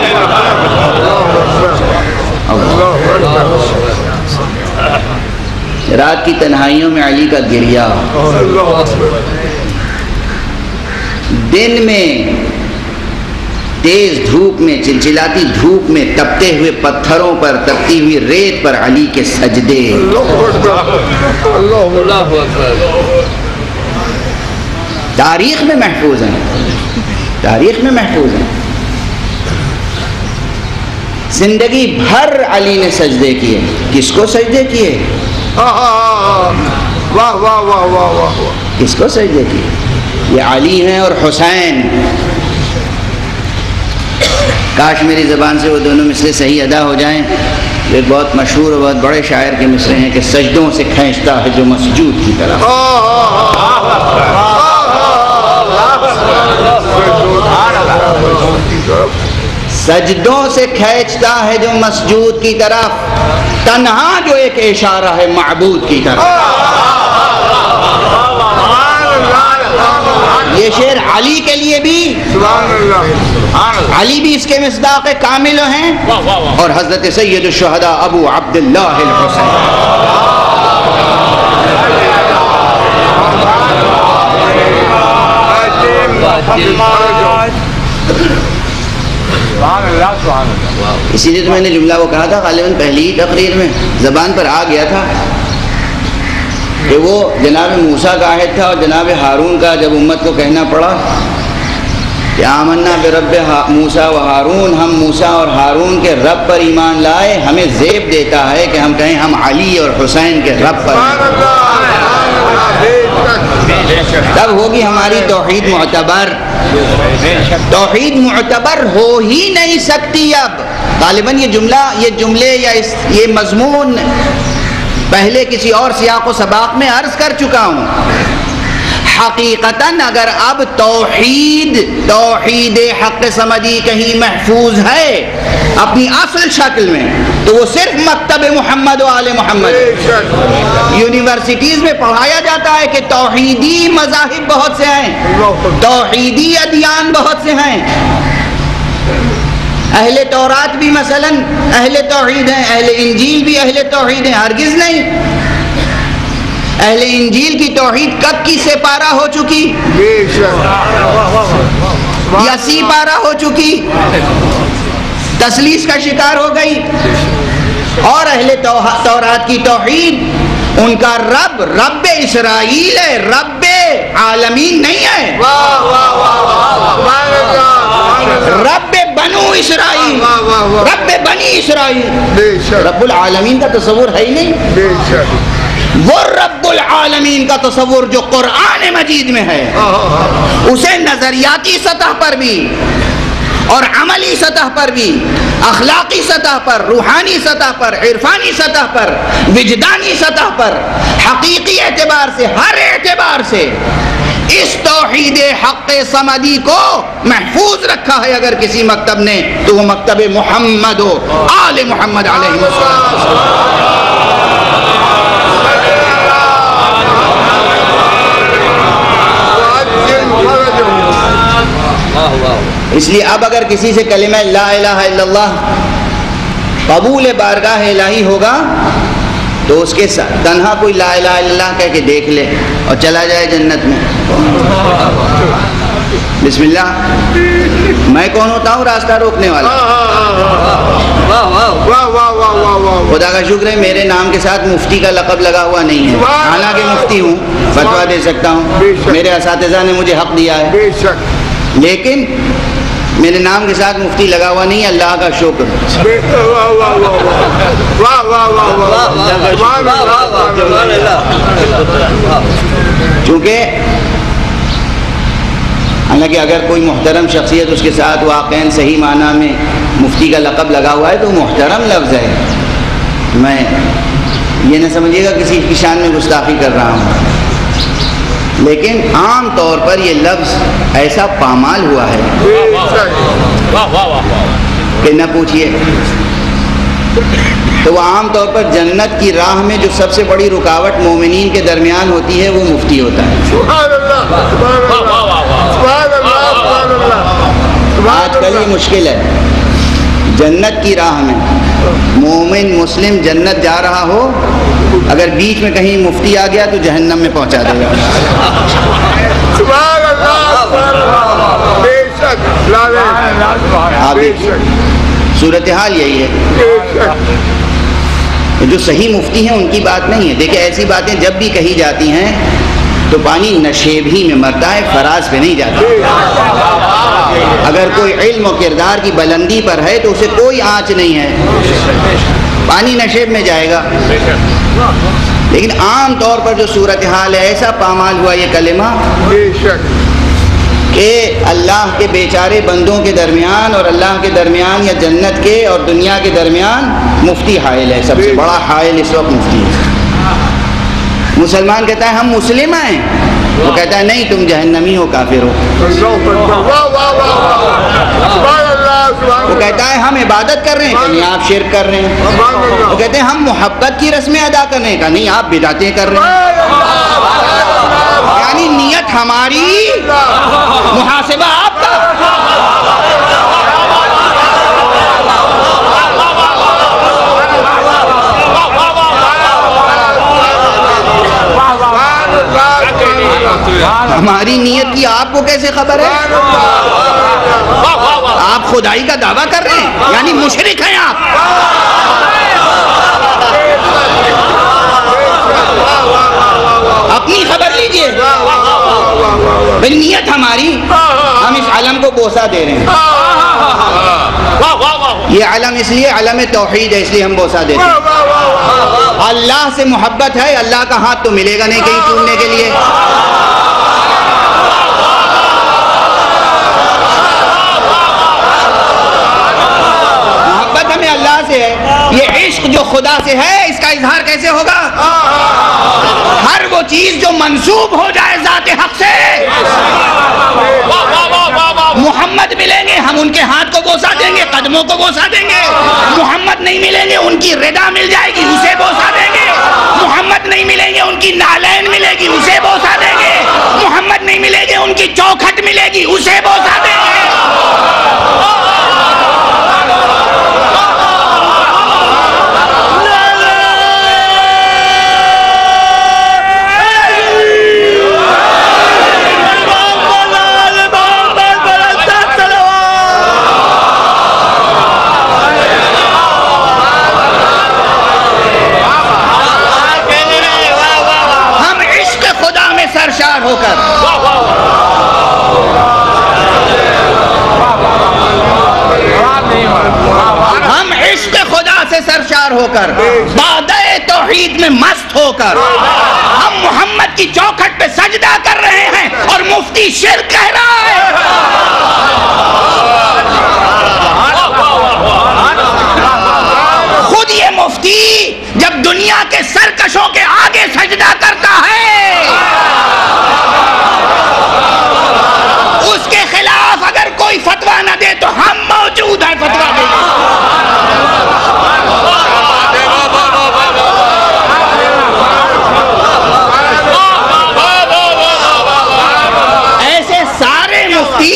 ہوں. رات کی تنہائیوں میں علی کا گریہ، دن میں تیز دھوپ میں، چلچلاتی دھوپ میں تپتے ہوئے پتھروں پر، تپتی ہوئی ریت پر علی کے سجدے. تاریخ میں محفوظ ہیں، تاریخ میں محفوظ ہیں. زندگی بھر علی نے سجدے کیے. کس کو سجدے کیے؟ واہ واہ واہ واہ واہ. کس کو سجدے کیے؟ یہ علی ہیں اور حسین. کاش میری زبان سے وہ دونوں مصرے صحیح ادا ہو جائیں. ایک بہت مشہور اور بہت بڑے شاعر کے مصرے ہیں کہ سجدوں سے کھینچتا ہے جو مسجود کی طرف. سجدوں سے کھینچتا ہے جو مسجود کی طرف، تنہا جو ایک اشارہ ہے معبود کی طرف. یہ شعر علی کے لیے بھی، علی بھی اس کے مصداق کامل ہیں، اور حضرت سید الشہداء ابو عبداللہ الحسین. اسی لیے تو میں نے جملہ وہ کہا تھا غالباً پہلی ہی تقریر میں، زبان پر آ گیا تھا کہ وہ جناب موسیٰ کا عہد تھا اور جناب ہارون کا جب امت کو کہنا پڑا کہ آمنا برب موسیٰ و ہارون، ہم موسیٰ اور ہارون کے رب پر ایمان لائے، ہمیں زیب دیتا ہے کہ ہم کہیں ہم علی اور حسین کے رب پر. تب ہوگی ہماری توحید معتبر. توحید معتبر ہو ہی نہیں سکتی اب. غالباً یہ جملہ، یہ جملے یا اس یہ مضمون پہلے کسی اور سیاق و سباق میں عرض کر چکا ہوں. حقیقتاً اگر اب توحید توحید حق سمدی کہیں محفوظ ہے اپنی اصل شکل میں تو وہ صرف مکتب محمد و آل محمد. یونیورسٹیز میں پڑھایا جاتا ہے کہ توحیدی مذاہب بہت سے ہیں، توحیدی ادیان بہت سے ہیں. اہل تورات بھی مثلا اہل توحید ہیں، اہل انجیل بھی اہل توحید ہیں. ہرگز نہیں. اہل انجیل کی توحید کب کی سے پارہ ہو چکی، یا سی پارہ ہو چکی، تسلیس کا شکار ہو گئی. اور اہل تورات کی توحید ان کا رب رب اسرائیل ہے، رب عالمین نہیں ہے، رب بنو بنو اسرائیل، واہ واہ واہ، رب بنی اسرائیل، بے شک رب العالمین کا تصور ہے ہی نہیں۔ بے شک، وہ رب العالمین کا تصور جو قرآن مجید میں ہے، اسے نظریاتی سطح پر بھی اور عملی سطح پر بھی، اخلاقی سطح پر، روحانی سطح پر، عرفانی سطح پر، وجدانی سطح پر، حقیقی اعتبار سے، ہر اعتبار سے اس توحید حق صمدی کو محفوظ رکھا ہے اگر کسی مکتب نے، تو وہ مکتب محمد و آل محمد علیہ السلام۔ اس لیے اب اگر کسی سے کلمہ لا الہ الا اللہ قبول بارگاہ الہی ہوگا تو اس کے ساتھ تنہا کوئی لا الہ الا اللہ کہہ کے دیکھ لے اور چلا جائے جنت میں۔ بسم اللہ، میں کون ہوتا ہوں؟ راستہ روکنے والا۔ واہ واہ واہ واہ واہ، خدا کا شکر ہے میرے نام کے ساتھ مفتی کا لقب لگا ہوا نہیں ہے، حالانکہ مفتی ہوں، فتویٰ دے سکتا ہوں، میرے اساتذہ نے مجھے حق دیا ہے، بے شک، لیکن میرے نام کے ساتھ مفتی لگا ہوا نہیں ہے، اللہ کا شکر۔ بے شک، واہ واہ واہ واہ واہ واہ واہ، سبحان اللہ۔ چونکہ حالانکہ اگر کوئی محترم شخصیت اس کے ساتھ واقعاً صحیح معنی میں مفتی کا لقب لگا ہوا ہے تو محترم لفظ ہے، میں یہ نہ سمجھیے گا کسی کی شان میں گستاخی کر رہا ہوں، لیکن عام طور پر یہ لفظ ایسا پامال ہوا ہے کہ نہ پوچھئے۔ تو وہ عام طور پر جنت کی راہ میں جو سب سے بڑی رکاوٹ مومنین کے درمیان ہوتی ہے وہ مفتی ہوتا ہے۔ سبحان اللہ، سبحان اللہ، سبحان اللہ، سبحان اللہ۔ آج کل یہ مشکل ہے، جنت کی راہ میں مومن مسلم جنت جا رہا ہو، اگر بیچ میں کہیں مفتی آ گیا تو جہنم میں پہنچا دے گا۔ سبحان اللہ، بے شک، لا الہ، بے شک، صورتحال یہی ہے۔ بے شک، جو صحیح مفتی ہیں ان کی بات نہیں ہے، دیکھیں ایسی باتیں جب بھی کہی جاتی ہیں تو پانی نشیب ہی میں مرتا ہے، فراز پہ نہیں جاتا۔ اگر کوئی علم و کردار کی بلندی پر ہے تو اسے کوئی آنچ نہیں ہے، پانی نشیب میں جائے گا۔ لیکن عام طور پر جو صورتحال ہے، ایسا پامال ہوا یہ کلمہ بے شک، کہ اللہ کے بیچارے بندوں کے درمیان اور اللہ کے درمیان یا جنت کے اور دنیا کے درمیان مفتی حائل ہے، سب سے بڑا حائل اس وقت مفتی ہے۔ مسلمان کہتا ہے ہم مسلم ہیں، وہ کہتا ہے نہیں تم جہنمی ہو، کافر ہو۔ واہ واہ واہ، سبحان اللہ، سبحان وہ کہتا ہے ہم عبادت کر رہے ہیں، کہ نہیں آپ شرک کر رہے ہیں۔ وہ کہتے ہیں ہم محبت کی رسمیں ادا کر رہے ہیں، کہ نہیں آپ بدعتیں کر رہے ہیں۔ یعنی نیت ہماری، محاسبہ آپ کا۔ ہماری نیت کی آپ کو کیسے خبر ہے؟ آپ خدائی کا دعویٰ کر رہے ہیں، یعنی مشرک ہیں آپ۔ اپنی خبر لیجئے، بھئی نیت ہماری، ہم اس علم کو بوسہ دے رہے ہیں۔ یہ علم اس لیے علم توحید ہے، اس لیے ہم بوسہ دیتے ہیں۔ اللہ سے محبت ہے، اللہ کا ہاتھ تو ملے گا نہیں کہیں چومنے کے لیے۔ محبت ہمیں اللہ سے ہے، یہ عشق جو خدا سے ہے اس کا اظہار کیسے ہوگا؟ ہر وہ چیز جو منسوب ہو جائے ذات حق سے، محمد ملیں گے ہم ان کے ہاتھ کو بوسہ دیں گے، قدموں کو بوسہ دیں گے۔ محمد نہیں ملیں گے ان کی ردا مل جائے گی، اسے بوسہ دیں گے۔ محمد نہیں ملیں گے ان کی نالین ملے گی، اسے بوسہ دیں گے۔ محمد نہیں ملیں گے ان کی چوکھٹ ملے گی، اسے بوسہ دیں گے۔ سرشار ہو کر سرشار ہو کر، بادئے توحید میں مست ہو کر ہم محمد کی چوکھٹ پہ سجدہ کر رہے ہیں اور مفتی شرک کہہ رہا ہے۔ خود یہ مفتی جب دنیا کے سرکشوں کے آگے سجدہ کرتا ہے، اس کے خلاف اگر کوئی فتویٰ نہ دے تو ہم موجود ہیں فتویٰ دیں گے۔ ایسے سارے مفتی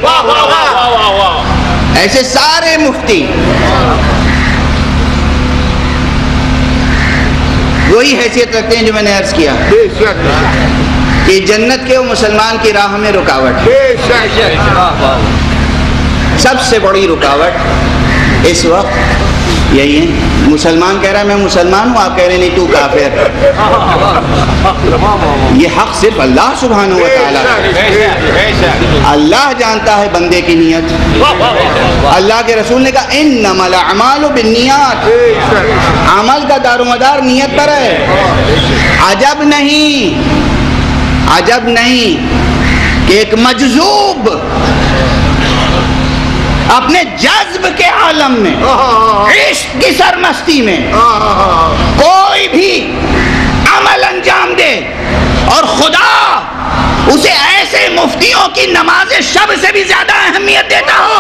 ایسے سارے مفتی وہی حیثیت رکھتے ہیں جو میں نے عرض کیا کہ جنت کے وہ مسلمان کی راہ میں رکاوٹ ہے۔ سب سے بڑی رکاوٹ اس وقت یہی ہے، مسلمان کہہ رہا ہے میں مسلمان ہوں، آپ کہہ رہے نہیں تو کافر۔ یہ حق صرف اللہ سبحانہ و تعالیٰ ہے۔ اللہ جانتا ہے بندے کی نیت۔ اللہ کے رسول نے کہا انما الاعمال بالنیات، عمل کا دار و مدار نیت پر ہے۔ عجب نہیں عجب نہیں کہ ایک مجذوب اپنے جذب کے عالم میں، عشق کی سرمستی میں کوئی بھی عمل انجام دے اور خدا اسے ایسے مفتیوں کی نماز شب سے بھی زیادہ اہمیت دیتا ہو۔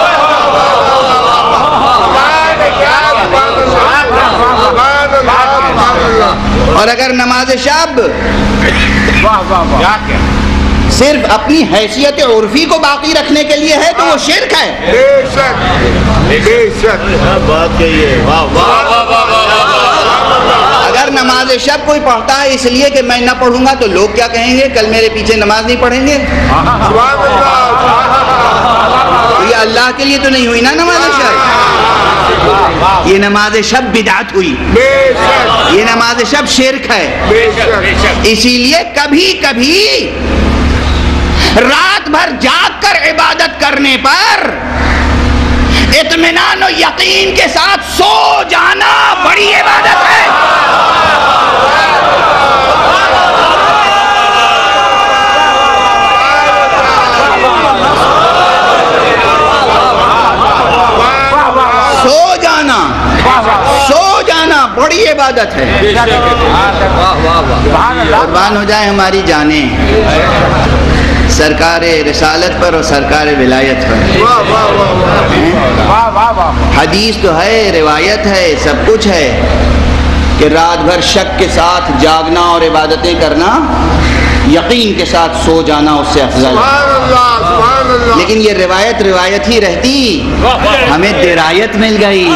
اور اگر نماز شب صرف اپنی حیثیت عرفی کو باقی رکھنے کے لیے ہے تو وہ شرک ہے۔ اگر نماز شب کوئی پڑھتا ہے اس لیے کہ میں نہ پڑھوں گا تو لوگ کیا کہیں گے، کل میرے پیچھے نماز نہیں پڑھیں گے، یہ اللہ کے لیے تو نہیں ہوئی نا نماز شب، یہ نماز شب بدعت ہوئی، یہ نماز شب شرک ہے۔ اسی لیے کبھی کبھی رات بھر جاگ کر عبادت کرنے پر اطمینان و یقین کے ساتھ سو جانا بڑی عبادت ہے۔ سو جانا سو جانا بڑی عبادت ہے۔ قربان ہو جائے ہماری جانیں سرکار رسالت پر اور سرکار ولایت پر۔ حدیث تو ہے، روایت ہے، سب کچھ ہے کہ رات بھر شک کے ساتھ جاگنا اور عبادتیں کرنا، یقین کے ساتھ سو جانا اس سے افضل ہے۔ لیکن یہ روایت روایت ہی رہتی، ہمیں درایت مل گئی۔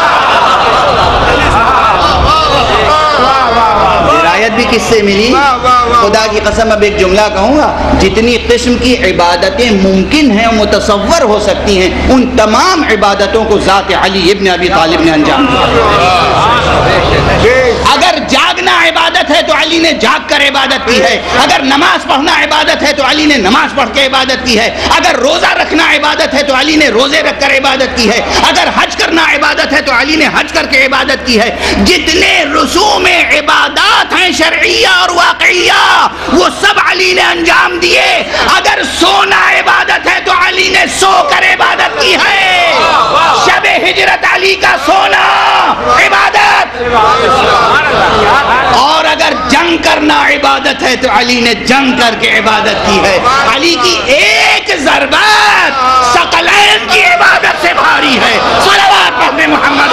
درایت بھی کس سے ملی؟ خدا کی قسم اب ایک جملہ کہوں گا، جتنی قسم کی عبادتیں ممکن ہیں متصور ہو سکتی ہیں، ان تمام عبادتوں کو ذات علی ابن ابی طالب نے انجام دیا۔ اگر جاگنا عبادت ہے تو علی نے جاگ کر عبادت کی ہے، اگر نماز پڑھنا عبادت ہے تو علی نے نماز پڑھ کے عبادت کی ہے، اگر روزہ رکھنا عبادت ہے تو علی نے روزے رکھ کر عبادت کی ہے، اگر حج کرنا عبادت ہے تو علی نے حج کر کے عبادت کی ہے۔ جتنے رسوم عبادات ہیں شرعیہ اور واقعیہ وہ سب علی نے انجام دیے۔ اگر سونا عبادت ہے تو علی نے سو کر عبادت کی ہے۔ شب ہجرت علی کا سونا عبادت، اور اگر جنگ کرنا عبادت ہے تو علی نے جنگ کر کے عبادت کی ہے۔ علی کی ایک ضربت ثقلین کی عبادت سے بھاری ہے۔ صلوات پڑھنے محمد۔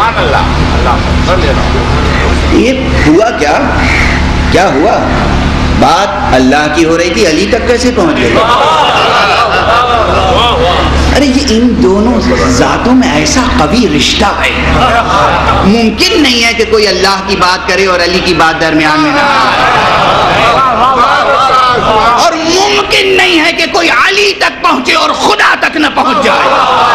یہ ہوا کیا کیا ہوا بات اللہ کی ہو رہی تھی، علی تک کیسے پہنچ گئی؟ ارے یہ ان دونوں ذاتوں میں ایسا قوی رشتہ ہے، ممکن نہیں ہے کہ کوئی اللہ کی بات کرے اور علی کی بات درمیان میں نہ آئے، اور ممکن نہیں ہے کہ کوئی علی تک پہنچے اور خدا تک نہ پہنچ جائے،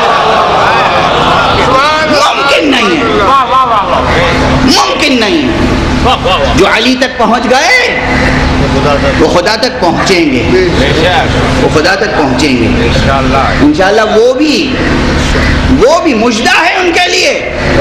ممکن نہیں ہے، ممکن نہیں ہے۔ جو علی تک پہنچ گئے وہ خدا تک پہنچیں گے، وہ خدا تک پہنچیں گے انشاءاللہ۔ وہ بھی وہ بھی مجدہ ہے ان کے لیے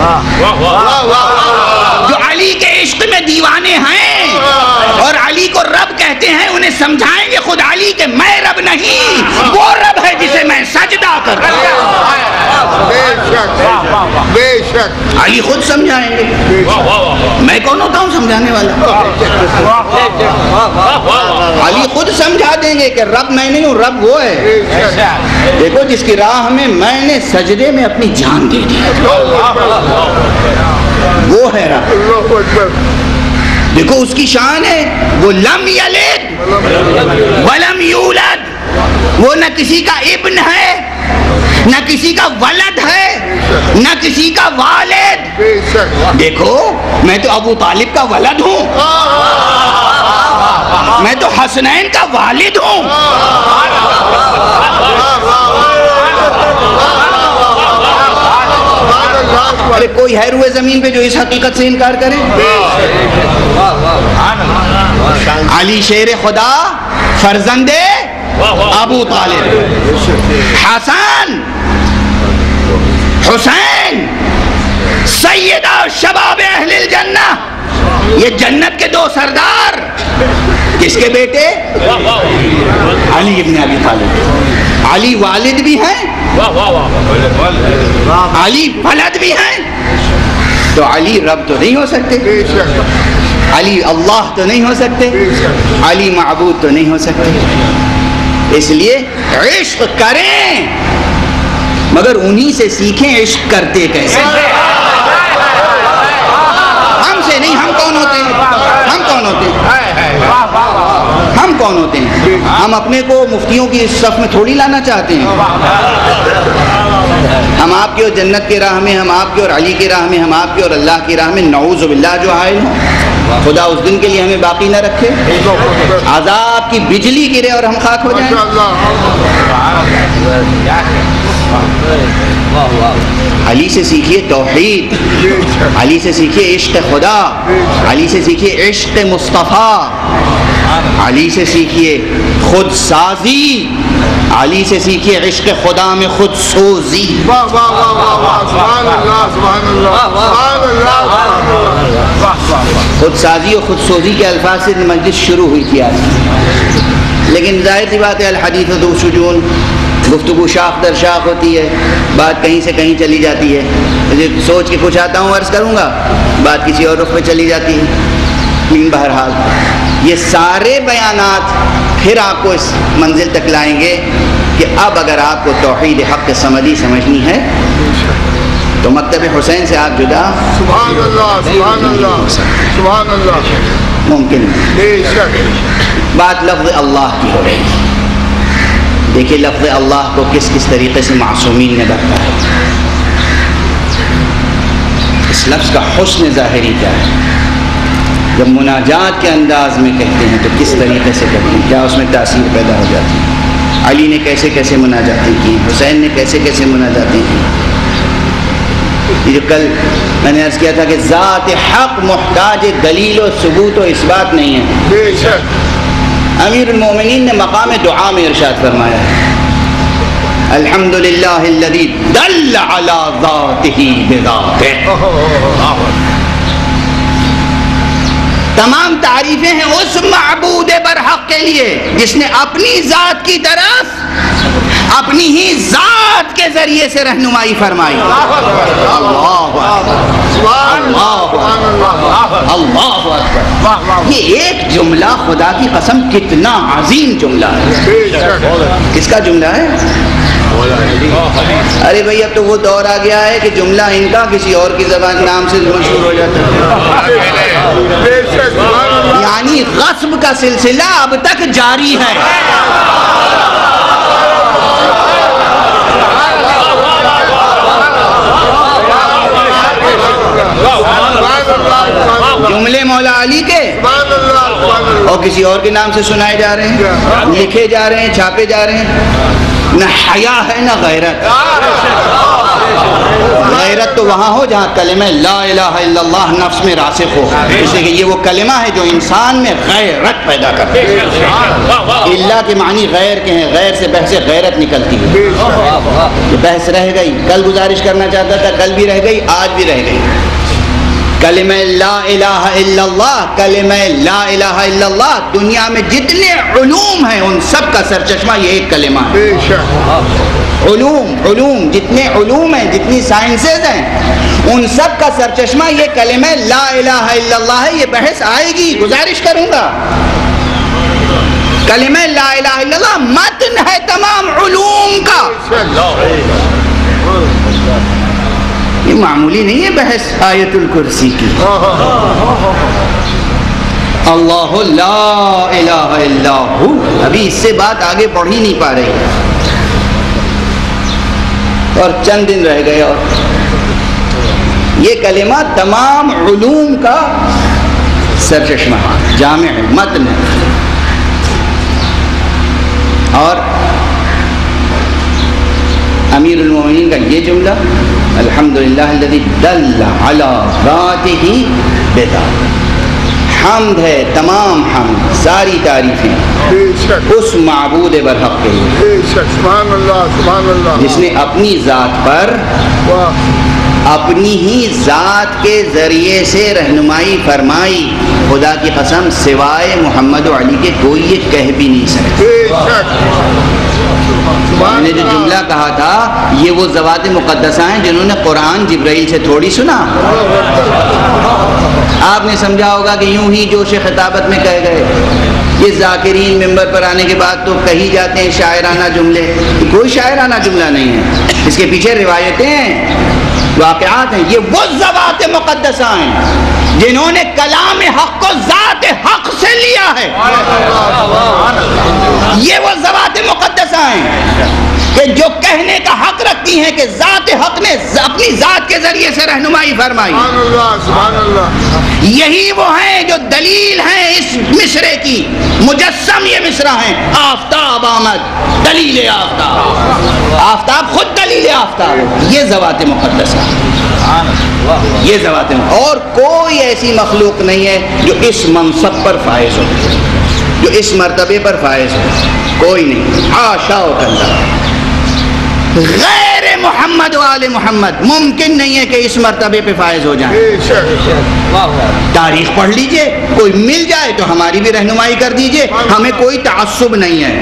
جو علی کے عشق میں دیوانے ہیں اور علی کو رب کہتے ہیں، انہیں سمجھائیں گے خود علی کہ میں رب نہیں، وہ رب ہے جسے میں سجدہ کرتا ہوں۔ بے شک علی خود سمجھائیں گے، میں کون ہوتا ہوں سمجھانے والا؟ علی خود سمجھا دیں گے کہ رب میں نہیں ہوں، رب وہ ہے۔ دیکھو جس کی راہ میں میں نے سجدے میں اپنی جان دے دی، وہ ہے رب۔ دیکھو اس کی شان ہے، وہ لم یلد ولم یولد، وہ نہ کسی کا ابن ہے نہ کسی کا ولد ہے نہ کسی کا والد۔ دیکھو میں تو ابو طالب کا ولد ہوں، میں تو حسنین کا والد ہوں۔ ارے کوئی ہے روئے زمین پہ جو اس حقیقت سے انکار کرے؟ علی شیر خدا، فرزند ابو طالب، حسن حسین سیدہ شباب اہل الجنہ، یہ جنت کے دو سردار، کس کے بیٹے؟ علی ابن ابی طالب۔ علی والد بھی ہیں، علی ولد بھی ہیں، تو علی رب تو نہیں ہو سکتے، علی اللہ تو نہیں ہو سکتے، علی معبود تو نہیں ہو سکتے۔ اس لیے عشق کریں مگر انہی سے سیکھیں عشق کرتے کیسے۔ ہم سے نہیں، ہم کون ہوتے ہیں؟ ہم کون ہوتے ہیں؟ ہم کون ہوتے ہیں؟ ہم اپنے کو مفتیوں کی صف میں تھوڑی لانا چاہتے ہیں۔ ہم آپ کی اور جنت کی راہ میں، ہم آپ کی اور علی کی راہ میں، ہم آپ کی اور اللہ کی راہ میں نعوذ باللہ جو حائل ہوں۔ خدا اس دن کے لیے ہمیں باقی نہ رکھے، عذاب کی بجلی گرے اور ہم خاک ہو جائیں۔ علی سے سیکھیے توحید، علی سے سیکھیے عشق خدا، علی سے سیکھیے عشق مصطفیٰ، علی سے سیکھیے خود سازی، علی سے سیکھیے عشق خدا میں خود سوزی۔ خود سازی اور خود سوزی کے الفاظ سے مجلس شروع ہوئی تھی آج، لیکن ظاہر سی بات ہے الحدیث ذو شجون، گفتگو شاخ در شاخ ہوتی ہے، بات کہیں سے کہیں چلی جاتی ہے، مجھے سوچ کے کچھ آتا ہوں عرض کروں گا، بات کسی اور رخ پہ چلی جاتی ہے۔ لیکن بہرحال یہ سارے بیانات پھر آپ کو اس منزل تک لائیں گے کہ اب اگر آپ کو توحید حق سمدی سمجھنی ہے تو مکتب حسین سے آپ جدا سبحان اللہ سبحان اللہ سبحان اللہ ممکن ہے۔ بے شک بات لفظ اللہ کی ہو رہی ہے، دیکھیے لفظ اللہ کو کس کس طریقے سے معصومین نے برتا ہے، اس لفظ کا حسن ظاہری کیا ہے، جب مناجات کے انداز میں کہتے ہیں تو کس طریقے سے کہتے ہیں، کیا اس میں تاثیر پیدا ہو جاتی ہے۔ علی نے کیسے کیسے مناجاتیں کی، حسین نے کیسے کیسے مناجاتیں کی۔ یہ جو کل میں نے عرض کیا تھا کہ ذات حق محتاج دلیل و ثبوت و اثبات نہیں ہے۔ بے شک امیر المومنین نے مقام دعا میں ارشاد فرمایا ہے الحمدللہ الذی دل علی ذاتہ بذاتہ، تمام تعریفیں ہیں اس معبود برحق کے لیے جس نے اپنی ذات کی طرف اپنی ہی ذات کے ذریعے سے رہنمائی فرمائی۔ اللہ اللہ اکبر، یہ ایک جملہ خدا کی قسم کتنا عظیم جملہ ہے۔ کس کا جملہ ہے؟ ارے بھئی اب تو وہ دور آ گیا ہے کہ جملہ ان کا کسی اور کی زبان نام سے مشہور ہو جاتا ہے۔ یعنی غصب کا سلسلہ اب تک جاری ہے. جملے مولا علی کے اور کسی اور کے نام سے سنائے جا رہے ہیں, لکھے جا رہے ہیں, چھاپے جا رہے ہیں. نہ حیا ہے نہ غیرت. غیرت تو وہاں ہو جہاں کلمہ لا الہ الا اللہ نفس میں راسخ ہو, اس لیے کہ یہ وہ کلمہ ہے جو انسان میں غیرت پیدا کرتا ہے. اللہ کے معنی غیر کے ہیں, غیر سے بحث غیرت نکلتی ہے. یہ بحث رہ گئی, کل گزارش کرنا چاہتا تھا, کل بھی رہ گئی, آج بھی رہ گئی. کلمہ لا الہ الا اللہ, کلمہ لا الہ الا اللہ دنیا میں جتنے علوم ہیں ان سب کا سرچشمہ یہ ایک کلمہ ہے. علوم علوم جتنے علوم ہیں, جتنی سائنسز ہیں, ان سب کا سرچشمہ یہ کلمہ لا الہ الا اللہ ہے. یہ بحث آئے گی, گزارش کروں گا. کلمہ لا الہ الا اللہ متن ہے تمام علوم کا. یہ معمولی نہیں ہے بحث آیت الکرسی کی. اللہ لا الہ الا ہو, ابھی اس سے بات آگے بڑھ ہی نہیں پا رہی, اور چند دن رہ گئے اور یہ کلمہ تمام علوم کا سرچشمہ جامع ہے, متن ہے. اور امیر المومنین کا یہ جملہ الحمدللہ الذی دل علی ذاتہ بذات, حمد ہے تمام حمد, ساری تعریفیں اس معبود برحق کے لیے جس نے اپنی ذات پر اپنی ہی ذات کے ذریعے سے رہنمائی فرمائی. خدا کی قسم سوائے محمد و علی کے کوئی یہ کہہ بھی نہیں سکتا. میں نے جو جملہ کہا تھا یہ وہ ذوات مقدسہ ہیں جنہوں نے قرآن جبرائیل سے تھوڑی سنا. آپ نے سمجھا ہوگا کہ یوں ہی جوش خطابت میں کہہ گئے. یہ ذاکرین ممبر پر آنے کے بعد تو کہی جاتے ہیں شاعرانہ جملے. کوئی شاعرانہ جملہ نہیں ہے, اس کے پیچھے روایتیں ہیں, واقعات ہیں. یہ وہ ذوات مقدسہ ہیں جنہوں نے کلام حق کو ذات حق سے لیا ہے. یہ وہ ذوات مقدسہ ہیں کہ جو کہنے کا حق رکھتی ہیں کہ ذات حق نے اپنی ذات کے ذریعے سے رہنمائی فرمائی. یہی وہ ہیں جو دلیل ہیں اس مصرے کی, مجسم یہ مصرع ہیں. آفتاب آمد دلیل آفتاب, آفتاب خود دلیل آفتاب. یہ ذوات مقدسہ, یہ ذوات, اور کوئی ایسی مخلوق نہیں ہے جو اس منصب پر فائز ہو, جو اس مرتبے پر فائز ہو. کوئی نہیں, حاشا و کلا. غیر محمد و آل محمد ممکن نہیں ہے کہ اس مرتبے پہ فائز ہو جائیں. تاریخ پڑھ لیجئے, کوئی مل جائے تو ہماری بھی رہنمائی کر دیجئے. ہمیں کوئی تعصب نہیں ہے.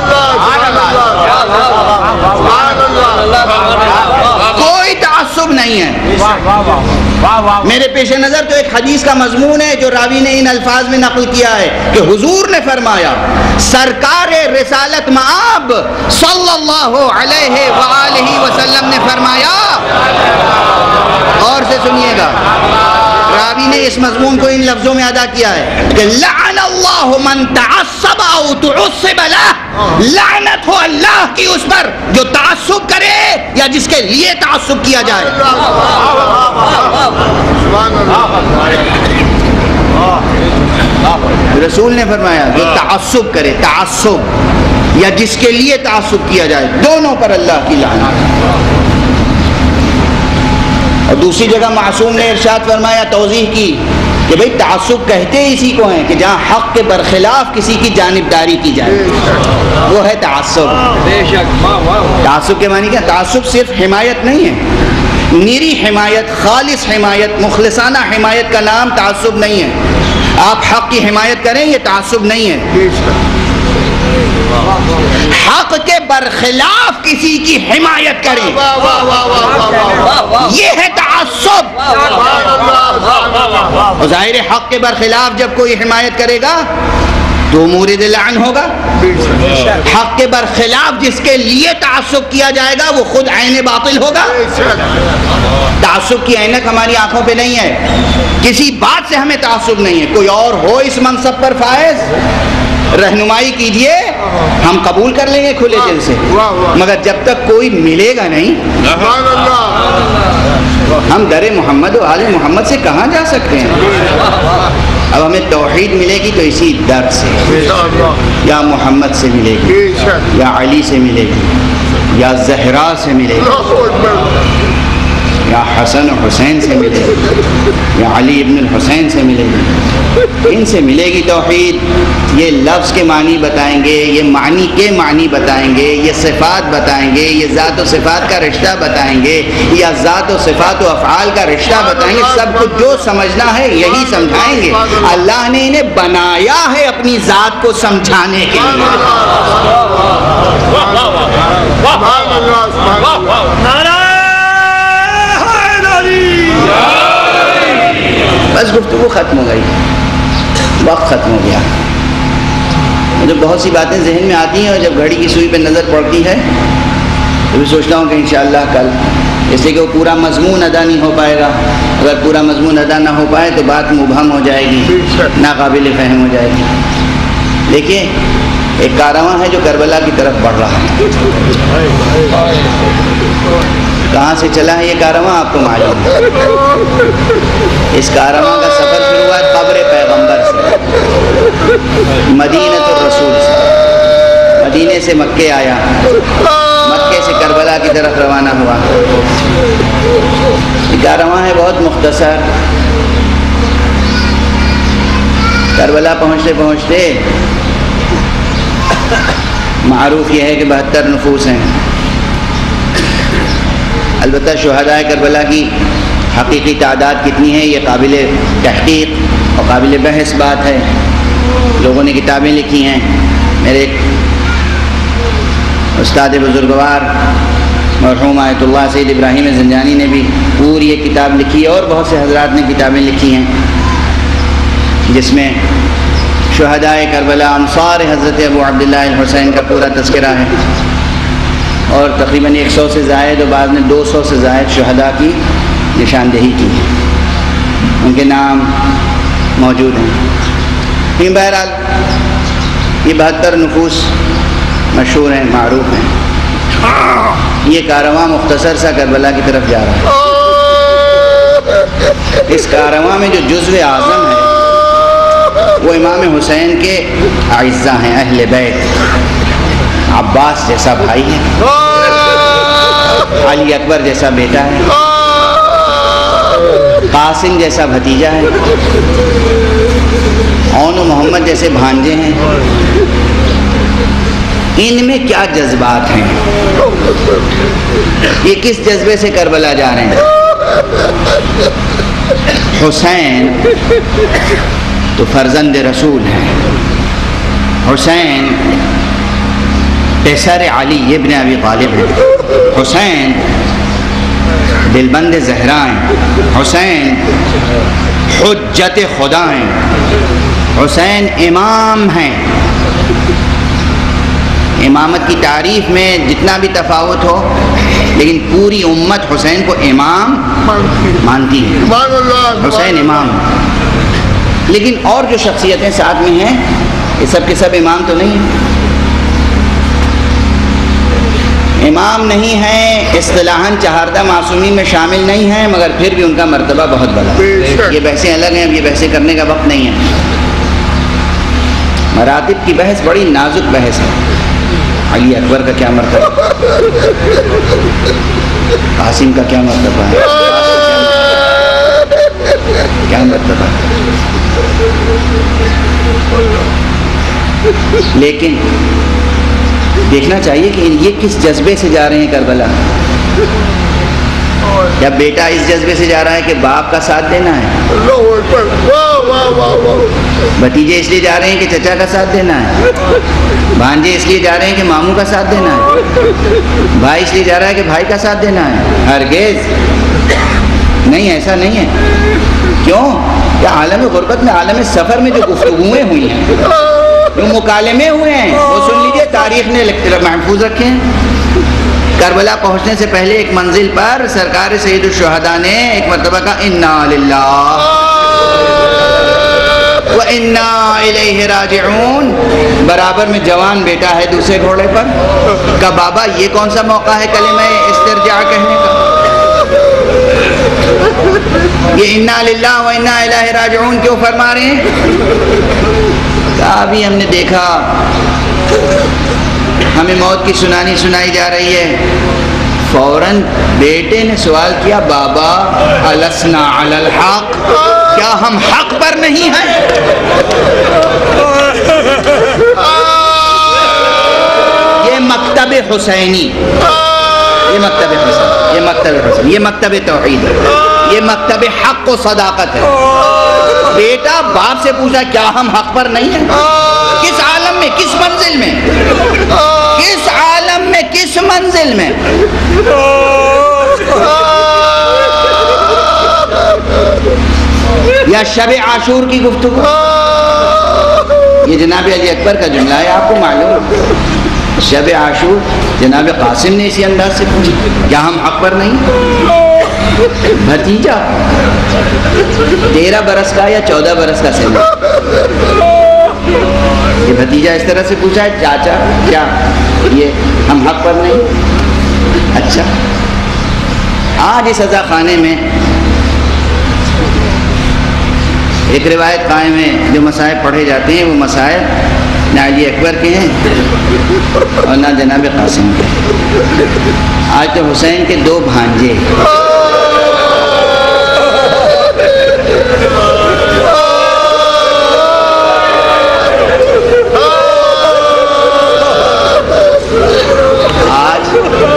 کوئی تعصب نہیں ہے. میرے پیش نظر تو ایک حدیث کا مضمون ہے جو راوی نے ان الفاظ میں نقل کیا ہے کہ حضور نے فرمایا, سرکار رسالت مآب صلی اللہ علیہ وآلہ وسلم نے فرمایا, اور سے سنیے گا, راوی نے اس مضمون کو ان لفظوں میں ادا کیا ہے کہ لعن اللہ من تعصب او تعصب لہ, لعنت ہو اللہ کی اس پر جو تعصب کرے یا جس کے لیے تعصب کیا جائے. رسول نے فرمایا جو تعصب کرے, تعصب یا جس کے لیے تعصب کیا جائے, دونوں پر اللہ کی لعنت. اور دوسری جگہ معصوم نے ارشاد فرمایا, توضیح کی کہ بھئی تعصب کہتے اسی کو ہیں کہ جہاں حق کے برخلاف کسی کی جانبداری کی جائے, وہ ہے تعصب. تعصب کے معنی کیا؟ تعصب صرف حمایت نہیں ہے, نیری حمایت, خالص حمایت, مخلصانہ حمایت کا نام تعصب نہیں ہے. آپ حق کی حمایت کریں یہ تعصب نہیں ہے. حق کے برخلاف کسی کی حمایت کریں یہ ہے تعصب. ظاہر حق کے برخلاف جب کوئی حمایت کرے گا تو مورد لعن ہوگا. حق کے برخلاف جس کے لیے تعصب کیا جائے گا وہ خود عین باطل ہوگا. تعصب کی عینک ہماری آنکھوں پہ نہیں ہے, کسی بات سے ہمیں تعصب نہیں ہے. کوئی اور ہو اس منصب پر فائز، رہنمائی کیجئے، ہم قبول کر لیں گے کھلے دل سے، مگر جب تک کوئی ملے گا نہیں ہم در محمد و آل محمد سے کہاں جا سکتے ہیں. اب ہمیں توحید ملے گی تو اسی در سے، یا محمد سے ملے گی، یا علی سے ملے گی، یا زہرا سے ملے گی، یا حسن و حسین سے ملے گی، یا علی ابن الحسین سے ملے گی. ان سے ملے گی توحید. یہ لفظ کے معنی بتائیں گے، یہ معنی کے معنی بتائیں گے، یہ صفات بتائیں گے، یہ ذات و صفات کا رشتہ بتائیں گے، یا ذات و صفات و افعال کا رشتہ بتائیں گے. سب کچھ جو سمجھنا ہے یہی سمجھائیں گے. اللہ نے انہیں بنایا ہے اپنی ذات کو سمجھانے کے لیے. بس گفتگو ختم ہو گئی، وقت ختم ہو گیا. مجھے بہت سی باتیں ذہن میں آتی ہیں اور جب گھڑی کی سوئی پہ نظر پڑتی ہے تو بھی سوچتا ہوں کہ انشاءاللہ کل، اس لیے کہ وہ پورا مضمون ادا نہیں ہو پائے گا. اگر پورا مضمون ادا نہ ہو پائے تو بات مبہم ہو جائے گی، ناقابل فہم ہو جائے گی. دیکھیے ایک کارواں ہے جو کربلا کی طرف بڑھ رہا ہے. کہاں سے چلا ہے یہ کارواں آپ کو معلوم ہے. اس کارواں کا سفر شروع ہوا ہے قبر پیغمبر سے، مدینہ الرسول سے. مدینے سے مکے آیا، مکے سے کربلا کی طرف روانہ ہوا. یہ کارواں ہے بہت مختصر. کربلا پہنچتے پہنچتے معروف یہ ہے کہ بہتر نفوس ہیں. البتہ شہدائے کربلا کی حقیقی تعداد کتنی ہے یہ قابل تحقیق اور قابل بحث بات ہے. لوگوں نے کتابیں لکھی ہیں. میرے ایک استاد بزرگوار مرحوم آیت اللہ سید ابراہیم زنجانی نے بھی پوری یہ کتاب لکھی ہے، اور بہت سے حضرات نے کتابیں لکھی ہیں جس میں شہدائے کربلا انصار حضرت ابو عبداللہ الحسین کا پورا تذکرہ ہے، اور تقریباً ایک سو سے زائد اور بعض نے دو سو سے زائد شہداء کی نشاندہی کی ہے. ان کے نام موجود ہیں. لیکن بہرحال یہ بہتر نفوس مشہور ہیں، معروف ہیں. یہ کارواں مختصر سا کربلا کی طرف جا رہا ہے. اس کارواں میں جو جزو اعظم ہے وہ امام حسین کے اعزاء ہیں، اہل بیت. عباس جیسا بھائی ہے، علی اکبر جیسا بیٹا ہے، قاسم جیسا بھتیجا ہے، اون و محمد جیسے بھانجے ہیں. ان میں کیا جذبات ہیں؟ یہ کس جذبے سے کربلا جا رہے ہیں؟ حسین تو فرزند رسول ہیں. حسین پیسر علی ابن ابی طالب ہیں. حسین دلبند زہرا ہیں. حسین حجت خدا ہیں. حسین امام ہیں. امامت کی تعریف میں جتنا بھی تفاوت ہو لیکن پوری امت حسین کو امام مانتی ہے. حسین امام. لیکن اور جو شخصیتیں ساتھ میں ہیں یہ سب کے سب امام تو نہیں ہیں. امام نہیں ہیں، اصطلاحاً چہاردہ معصومین میں شامل نہیں ہیں، مگر پھر بھی ان کا مرتبہ بہت بڑا ہے. یہ بحثیں الگ ہیں، اب یہ بحثیں کرنے کا وقت نہیں ہے. مراتب کی بحث بڑی نازک بحث ہے. علی اکبر کا کیا مرتبہ، قاسم کا کیا مرتبہ ہے، کیا مرتبہ. لیکن دیکھنا چاہیے کہ یہ کس جذبے سے جا رہے ہیں کربلا. یا بیٹا اس جذبے سے جا رہا ہے کہ باپ کا ساتھ دینا ہے، بھتیجے اس لیے جا رہے ہیں کہ چچا کا ساتھ دینا ہے، بھانجے اس لیے جا رہے ہیں کہ ماموں کا ساتھ دینا ہے، بھائی اس لیے جا رہا ہے کہ بھائی کا ساتھ دینا ہے. ہرگز نہیں، ایسا نہیں ہے. کیوں؟ کہ عالم غربت میں، عالم سفر میں جو گفتگویں ہوئی ہیں، جو مکالمے ہوئے ہیں، وہ سن لیجئے، تاریخ نے محفوظ رکھے ہیں. کربلا پہنچنے سے پہلے ایک منزل پر سرکار سید الشہداء نے ایک مرتبہ کہا انا للہ وَإِنَّا إِلَيْهِ رَاجِعُونَ، برابر میں جوان بیٹا ہے دوسرے گھوڑے پر. کہا بابا یہ کون سا موقع ہے کلمہ استرجاع کہنے کا؟ یہ اِنَّا لِلَّهِ وَإِنَّا إِلَيْهِ رَاجِعُونَ کیوں فرما رہے ہیں؟ کہا ابھی ہم نے دیکھا ہمیں موت کی سنانی سنائی جا رہی ہے. فوراً بیٹے نے سوال کیا بابا السنا علی الحق، کیا ہم حق پر نہیں ہیں؟ یہ مکتب حسینی، یہ مکتب حسین، یہ مکتب حسین، یہ مکتب توحید ہے، یہ مکتب حق و صداقت ہے. بیٹا باپ سے پوچھا کیا ہم حق پر نہیں ہیں؟ کس عالم میں، کس منزل میں، کس عالم میں، کس منزل میں؟ یا شب عاشور کی گفتگو، یہ جناب علی اکبر کا جملہ ہے، آپ کو معلوم. شب عاشور جناب قاسم نے اسی انداز سے پوچھا کیا ہم حق پر نہیں؟ بھتیجا تیرہ برس کا یا چودہ برس کا سن، یہ بھتیجا اس طرح سے پوچھا ہے چاچا کیا یہ ہم حق پر نہیں؟ اچھا آج اس عزا خانے میں ایک روایت قائم ہے، جو مصائب پڑھے جاتے ہیں وہ مصائب نہ علی اکبر کے ہیں اور نہ جناب قاسم کے. آج تو حسین کے دو بھانجے آج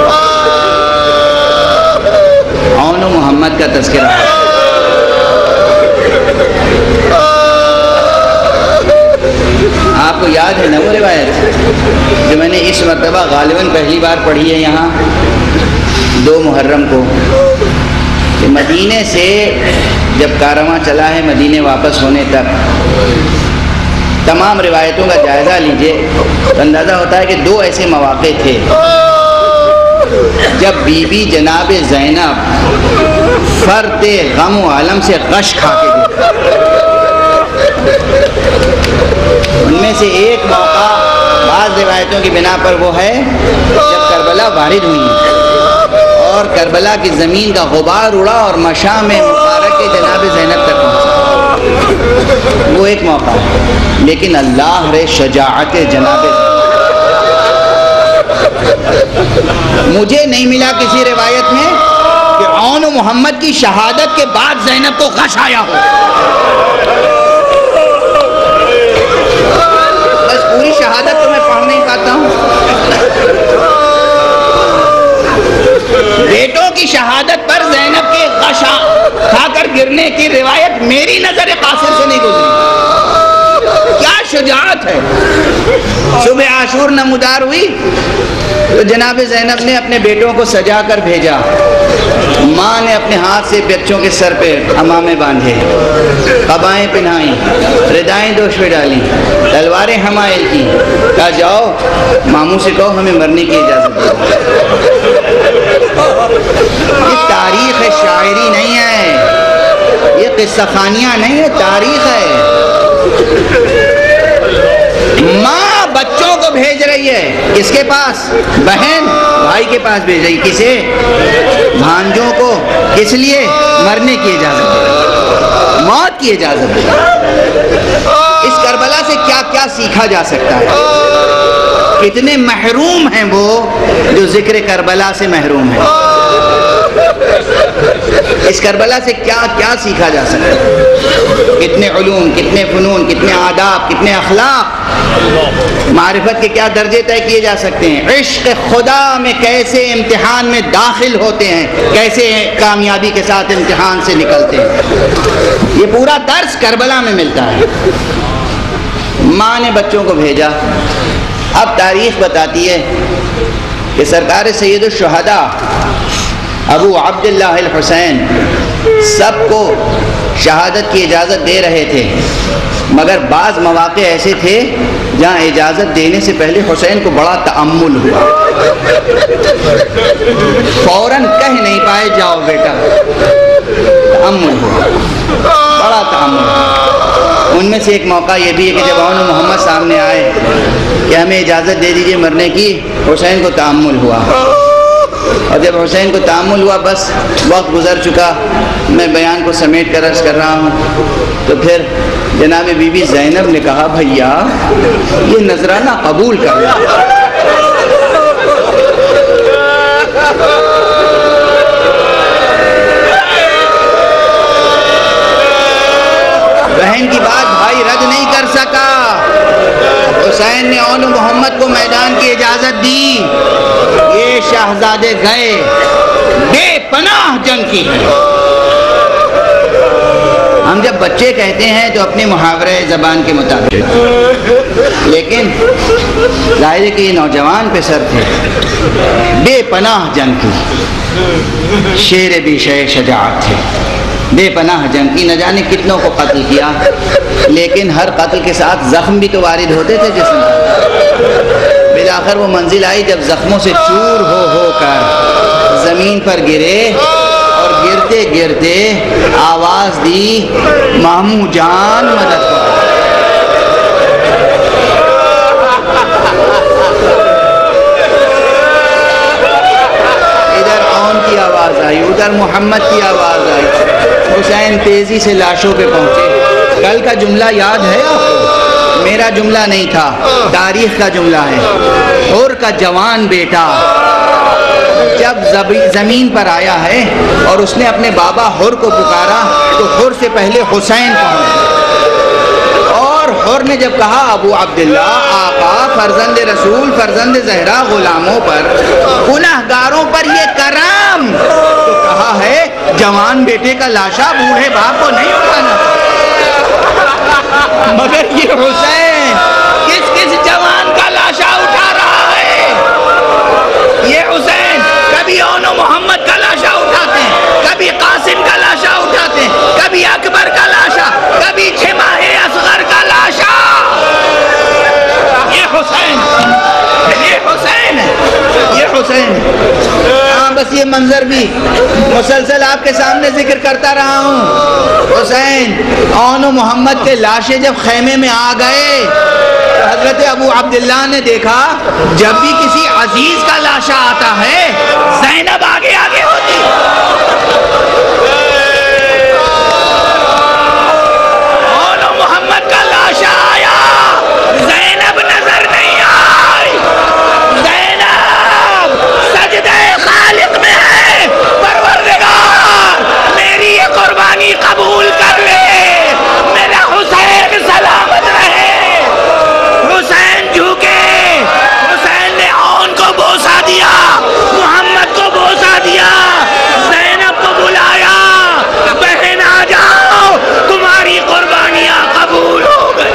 عون و محمد کا تذکرہ ہے. آپ کو یاد ہے نا وہ روایت جو میں نے اس مرتبہ غالباً پہلی بار پڑھی ہے یہاں دو محرم کو، کہ مدینے سے جب کارواں چلا ہے مدینے واپس ہونے تک تمام روایتوں کا جائزہ لیجئے تو اندازہ ہوتا ہے کہ دو ایسے مواقع تھے جب بی بی جناب زینب فرد غم و علم سے غش کھا کے گئی. ان میں سے ایک موقع بعض روایتوں کی بنا پر وہ ہے جب کربلا وارد ہوئی اور کربلا کی زمین کا غبار اڑا اور مشام مبارک جناب زینب تک پہنچا. وہ ایک موقع ہے، لیکن اللہ رے شجاعت جناب مجھے نہیں ملا کسی روایت میں کہ عون و محمد کی شہادت کے بعد زینب کو غش آیا ہو. بس پوری شہادت تو میں پڑھ نہیں پاتا ہوں. بیٹوں کی شہادت پر زینب کے غش کھا کر گرنے کی روایت میری نظر قاصر سے نہیں گزری. کیا شجاعت ہے. صبح عاشور نمودار ہوئی تو جناب زینب نے اپنے بیٹوں کو سجا کر بھیجا. ماں نے اپنے ہاتھ سے بچوں کے سر پہ عمامے باندھے، قبائیں پہنائیں، ردائیں دوش پہ ڈالیں، تلواریں حمائل کی. کہا جاؤ ماموں سے کہو ہمیں مرنے کی اجازت دو. یہ تاریخ ہے، شاعری نہیں ہے، یہ قصہ خانیاں نہیں ہے، تاریخ ہے. ماں بچوں کو بھیج رہی ہے کس کے پاس؟ بہن بھائی کے پاس بھیج رہی. کسے؟ بھانجوں کو. کس لیے؟ مرنے کی اجازت ہے، موت کی اجازت ہے. اس کربلا سے کیا کیا سیکھا جا سکتا ہے. کتنے محروم ہیں وہ جو ذکر کربلا سے محروم ہیں. اس کربلا سے کیا کیا سیکھا جا سکتا ہے. کتنے علوم، کتنے فنون، کتنے آداب، کتنے اخلاق، معرفت کے کیا درجے طے کیے جا سکتے ہیں. عشق خدا میں کیسے امتحان میں داخل ہوتے ہیں، کیسے کامیابی کے ساتھ امتحان سے نکلتے ہیں. یہ پورا درس کربلا میں ملتا ہے. ماں نے بچوں کو بھیجا. اب تاریخ بتاتی ہے کہ سرکار سید الشہداء ابو عبداللہ الحسین سب کو شہادت کی اجازت دے رہے تھے، مگر بعض مواقع ایسے تھے جہاں اجازت دینے سے پہلے حسین کو بڑا تأمل ہوا. فوراً کہہ نہیں پائے جاؤ بیٹا، تأمل ہوا. بڑا تحمل. ان میں سے ایک موقع یہ بھی ہے کہ جب اون محمد سامنے آئے کہ ہمیں اجازت دے دیجئے مرنے کی، حسین کو تحمل ہوا، اور جب حسین کو تحمل ہوا بس وقت گزر چکا، میں بیان کو سمیٹ کر عرض کر رہا ہوں، تو پھر جناب بی بی زینب نے کہا بھیا یہ نذرانہ قبول کر لیا. بہن کی بات بھائی رد نہیں کر سکا. حسین نے اون محمد کو میدان کی اجازت دی. یہ شہزادے گئے، بے پناہ جنگ کی ہے. ہم جب بچے کہتے ہیں تو اپنے محاورہ زبان کے مطابق، لیکن ظاہر ہے کہ یہ نوجوان پہ سر تھے. بے پناہ جنگ کی، شیر بھی شے شجاعت تھے. بے پناہ جنگ کی، نہ جانے کتنوں کو قتل کیا، لیکن ہر قتل کے ساتھ زخم بھی تو وارد ہوتے تھے جسم میں. بالآخر وہ منزل آئی جب زخموں سے چور ہو ہو کر زمین پر گرے، اور گرتے گرتے آواز دی ماموں جان مدد کرو. ادھر اون کی آواز آئی، ادھر محمد کی آواز آئی. حسین تیزی سے لاشوں پہ پہنچے. کل کا جملہ یاد ہے آپ کو؟ میرا جملہ نہیں تھا، تاریخ کا جملہ ہے. حر کا جوان بیٹا جب زمین پر آیا ہے اور اس نے اپنے بابا حر کو پکارا تو حر سے پہلے حسین پہنچا. اور حر نے جب کہا ابو عبداللہ، آقا، فرزند رسول، فرزند زہرا، غلاموں پر، گنہگاروں پر یہ کرم، تو کہا ہے جوان بیٹے کا لاشا بوڑھے باپ کو نہیں اٹھانا. مگر یہ حسین کس کس جوان کا لاشا اٹھا رہا ہے؟ یہ حسین کبھی اون محمد کا لاشا اٹھاتے ہیں، کبھی قاسم کا لاشا اٹھاتے ہیں، کبھی اکبر کا لاشا، کبھی چھ ماہ اصغر کا لاشا. یہ حسین، یہ حسین، یہ حسین. ہاں بس یہ منظر بھی مسلسل آپ کے سامنے ذکر کرتا رہا ہوں. حسین اون محمد کے لاشیں جب خیمے میں آ گئے تو حضرت ابو عبداللہ نے دیکھا جب بھی کسی عزیز کا لاشا آتا ہے زینب آگے آگے ہوتی. اون محمد کا لاشا آیا، زینب نظر نہیں آئی. زینب سجدہ خالق میں ہے. پروردگار میری یہ قربانی قبول کر لے، میرا حسین سلامت رہے. حسین جھکے، حسین نے اون کو بوسہ دیا، محمد کو بوسہ دیا، زینب کو بلایا، بہن آ جاؤ تمہاری قربانیاں قبول ہو گئی.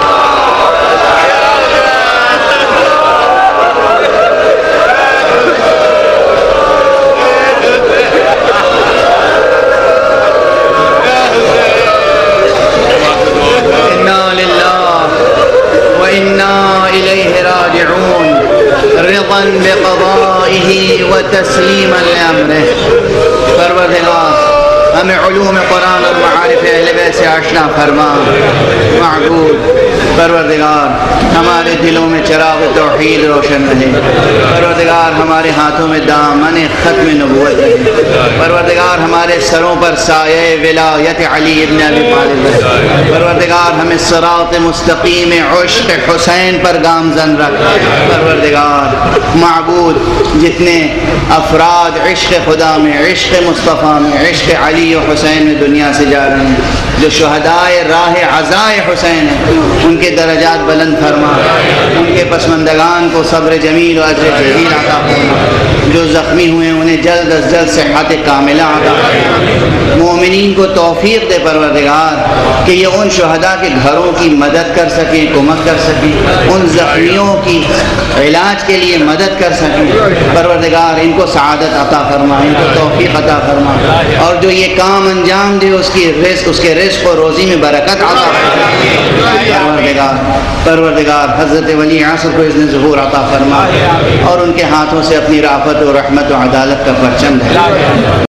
رضا بقضائه وتسلیما لامره. پروردگار ہمیں علوم قرآن اور معارف اہل بیت سے آشنا فرما. معبود پروردگار ہمارے دلوں میں چراغ توحید روشن رہے. پروردگار ہمارے ہاتھوں میں دامن ختم نبوت رہے. پروردگار ہمارے سروں پر سایہ ولایت علی ابن ابی طالب رہے. پروردگار ہمیں صراط مستقیم عشق حسین پر گامزن رکھ. پروردگار معبود جتنے افراد عشق خدا میں، عشق مصطفیٰ میں، عشق علی و حسین میں دنیا سے جا رہے ہیں، جو شہدائے راہ عزائے حسین ہیں، ان کے درجات بلند فرما. ان کے پسماندگان کو صبر جمیل و اجر جزیل عطا فرما. جو زخمی ہوئے ہیں انہیں جلد از جلد صحت کاملہ عطا فرما. مومنین کو توفیق دے پروردگار کہ یہ ان شہداء کے گھروں کی مدد کر سکیں، کمک کر سکیں، ان زخمیوں کی علاج کے لیے مدد کر سکیں. پروردگار ان کو سعادت عطا فرما، ان کو توفیق عطا فرما، اور جو یہ کام انجام دے اس کی رزق، اس کے رزق و روزی میں برکت عطا فرما. پروردگار پروردگار حضرت ولی عصر کو اذن ظہور عطا فرما، اور ان کے ہاتھوں سے اپنی رافت و رحمت و عدالت کا پرچم ہے.